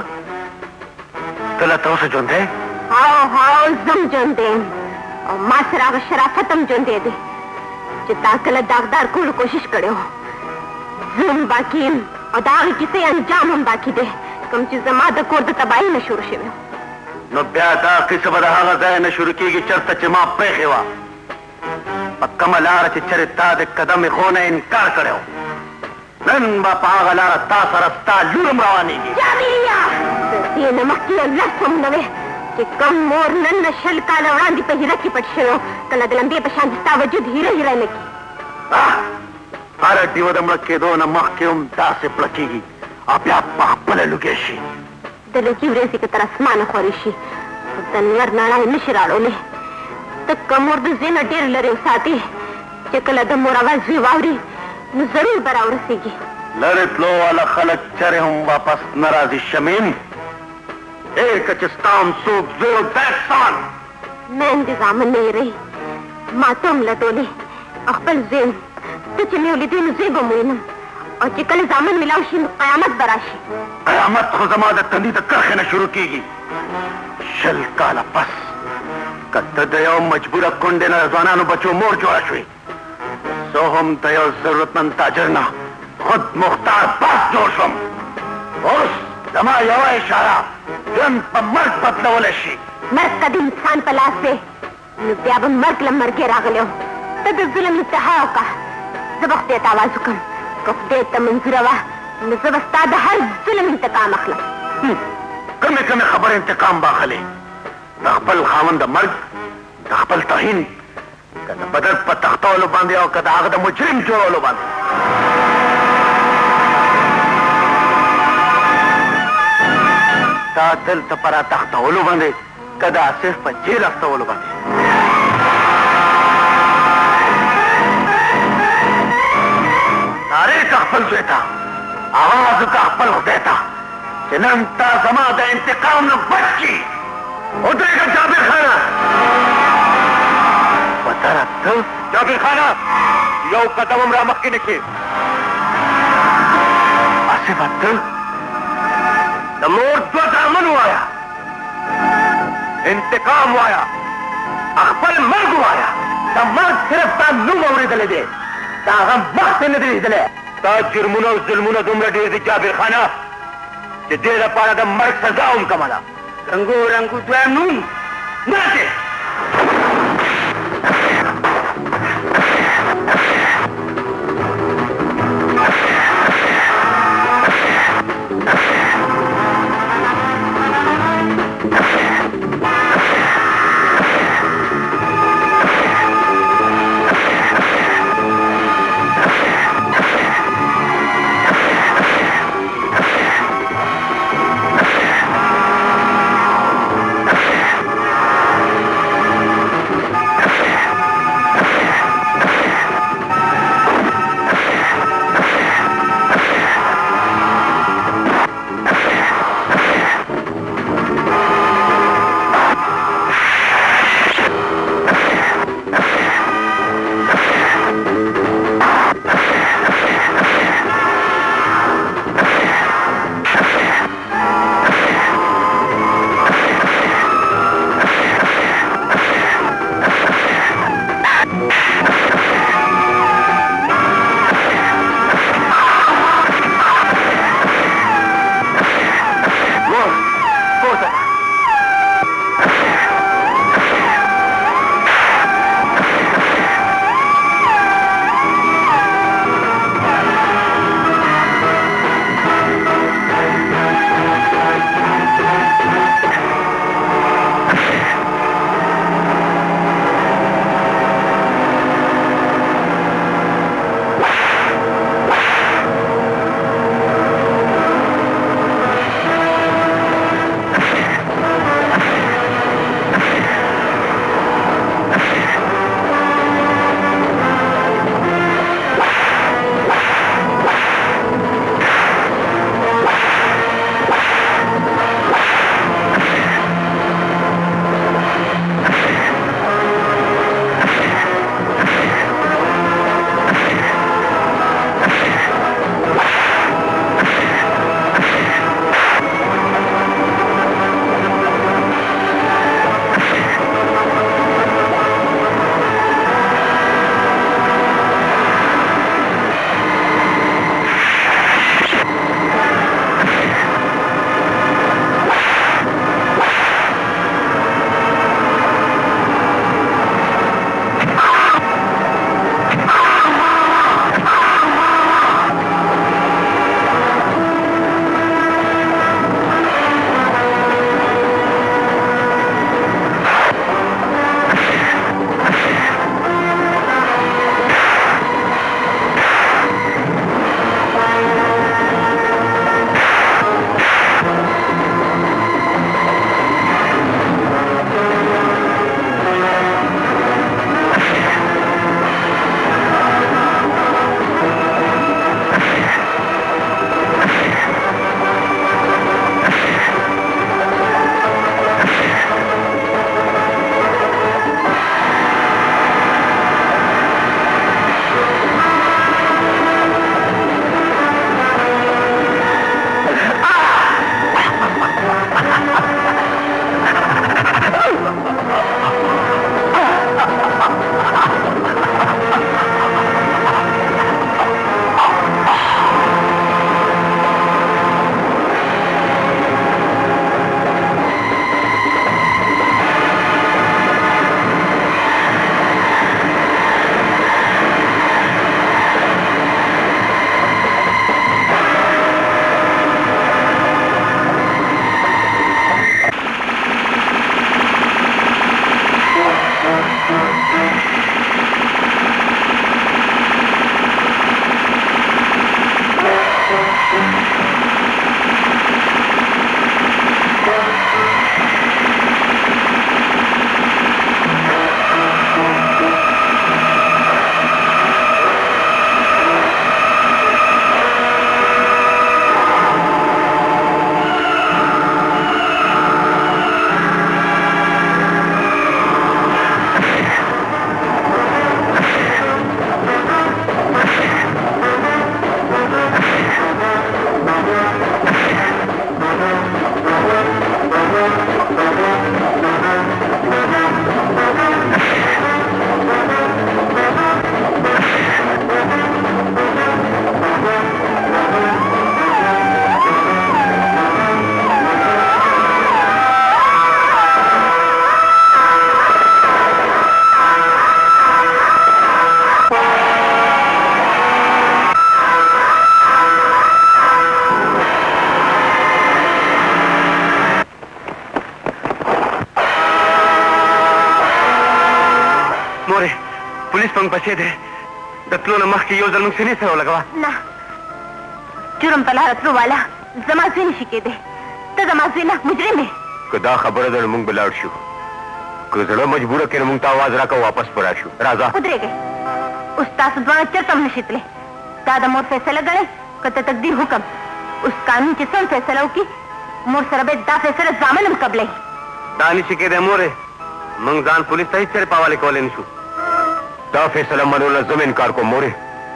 तला तो से जोन दे हाओ हाओ जम जोन दे और मासरा का शराफतम जोन दे दे जितना कल दागदार को कोशिश करो जुम बाकी और दागी किसे अंजाम हम बाकी दे कम चीज मादा कोर्द तबाही न शुरू शेवे नो ब्यादा किस बदहा गए न शुरू की की चरता चमा प्रेखेवा पक्कमलार चिचरिता दे कदम खोने इनकार करे नन बापा गलार ता सरस्ता लुरम रवानी की जामिया ये नमक की लसम नवे कि कम मोर नन नशल का लवरांदी पे हीरा की पटशरो कल दलंबे पे शांतिता वजूद हीरा हीरा ने की अरे दिवदम के दो नमक के उम दासे प्लकीगी आप या पापले लुगेशी दलकी वरेसी के तरह आसमान खोरिशी तनवर नाना मिशराड़ो ले तो कमोर दे जेना डेर लरे साथी चकला द मोर आवाज भी वावरी न जरूर बराबर सेगी लरित लो वाला खलक चरे हम वापस नाराजी शमीन एक चिस्ताम सूप जो दैसान मैं इंतजाम नहीं रही मातम लटोले अखबल जेन तो चले उली दिन जेबो मुइनम और चिकल जामन मिलावशी कयामत बराशी कयामत को जमादत तंदी तक करखे न शुरू कीगी शल काला पस कत्त दयो मजबूर कुंडे न रजवाना बचो मोर जोड़ा शुई सो हम दयो जरूरतमंद ताजरना खुद मुख्तार पास जोशम उस जमा यवा इशारा जन पर मर्द बदलवलेशी मर्द कदी इंसान पलास से नुब्याब मर्द लमर के रागलो तब जुल्म इंतहाओ का जबक देता आवाजुकम कफ्देत मंजूरवा नजबस्ता द हर जुल्म इंतकाम अखला कमे कमे खबर इंतकाम बाखले दखपल खावन द मर्द दखपल तहीन कद बदर पर तख्तोलो बांधे और कद आगद मुजरिम जोड़ोलो बांधे ता दिल तपरा तख्तोलो बांधे कद आसिफ पर जेल अख्तोलो बांधे तारे तख्पल देता आवाज तख्पल देता चिनंता समादा इंतकाम न बच्ची उतरेगा जाबिर खाना बता रहा तो जाबिर खाना यो कदम हमरा मक्की निके ऐसे बात तो नमोर दो दामन हुआया इंतकाम हुआया अखबल मर्ग हुआया तब मर्ग सिर्फ ता नूम अवरी दले दे ता हम वक्त न दे दले ता जुर्मुनो जुल्मुनो दुमरा दे दे जाबिर खाना जे दे पारा दा मर्ग सजा उनका माला रंगो रंगू द्वार नूम नाचे بچې دی د تلو نه مخکې یو ځل موږ سینې سره ولګوه نه جرم په لاره تلو والا زما زوی نشي کېدی ته زما زوی نه مجرم یې که دا خبره ده نو موږ به لاړ شو که زړه مجبوره کړې نو موږ ته آواز راکړه واپس به راشو راځه ودرېږئ اوس تاسو دواړه چېرته هم نشئ تللی دا د مور فیصله ګڼئ که د تقدیر حکم اوس قانون چې څه فیصله وکړي مور سره به دا فیصله زامن هم قبلوي دا نشي کېدی مورې موږ ځان پولیس ته هېڅ چېرې په حوالې کولی نه شو دا فیصله منو نه زه انکار کوم مورې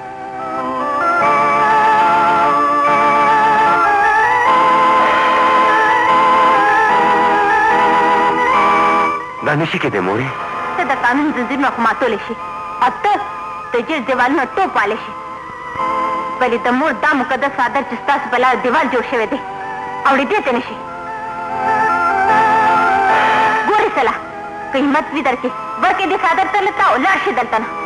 دا نشي کېدی مورې ته د قانون زنځیرونه خو ماتولی شي او ته د جیل دیوالونه ټوپ والی شي ولې د مور دا مقدس عادت چې ستاسو په لاره دیوال جوړ شوی دی اوړېدی ته نه شي ګورې سلا که همت وي در کې ورکې دې څادر ته لته او لاړ شي دلته نه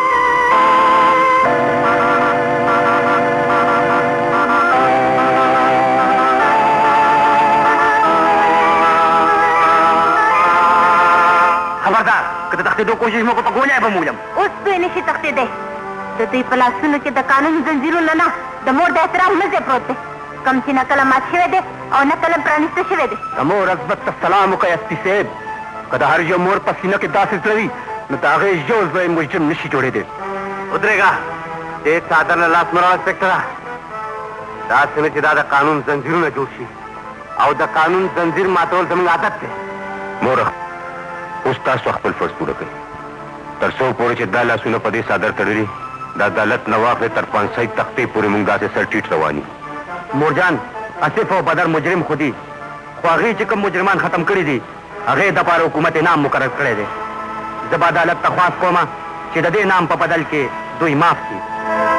خبردار که د تښتېدو کوشش مو کو په ګولیه به مولم اوس دوی نشي تښتېدی د دوی په لاسونو کې د قانون زنځیرونه نه د مور د احترام مزی پروت دی کوم چې نه کله مات شوی دی او نه کله پرانیسته شوی دی د مور عزت ته سلام وکړئ اسپي صاحب که د هر یو مور په سینه کې داسې زړه وي نو د هغې یو زوی مجرم نشي جوړېدی ودرېږه دې څادر نه لاس مه راوړه انسپکټره داسې نه چې دا د قانون زنځیرونه جوړ شي او د قانون زنځیر ماتول زموږ عادت دی مور اوس تاسو خپل فرض پوره کړئ تر څو پورې چې دا لاسونه په دې څادر تړلي د عدالت نه واخلې تر پانسۍ تختې پورې موږ داسې سر ټیټ رواني مورجان اسف او بدر مجرم خو دي خو هغې چې کوم مجرمان ختم کړي دي هغې دپاره حکومت انعام مقرر کړی دی زه به عدالت ته خواست کومه چې د دې نام په بدل کې دوی معاف کړي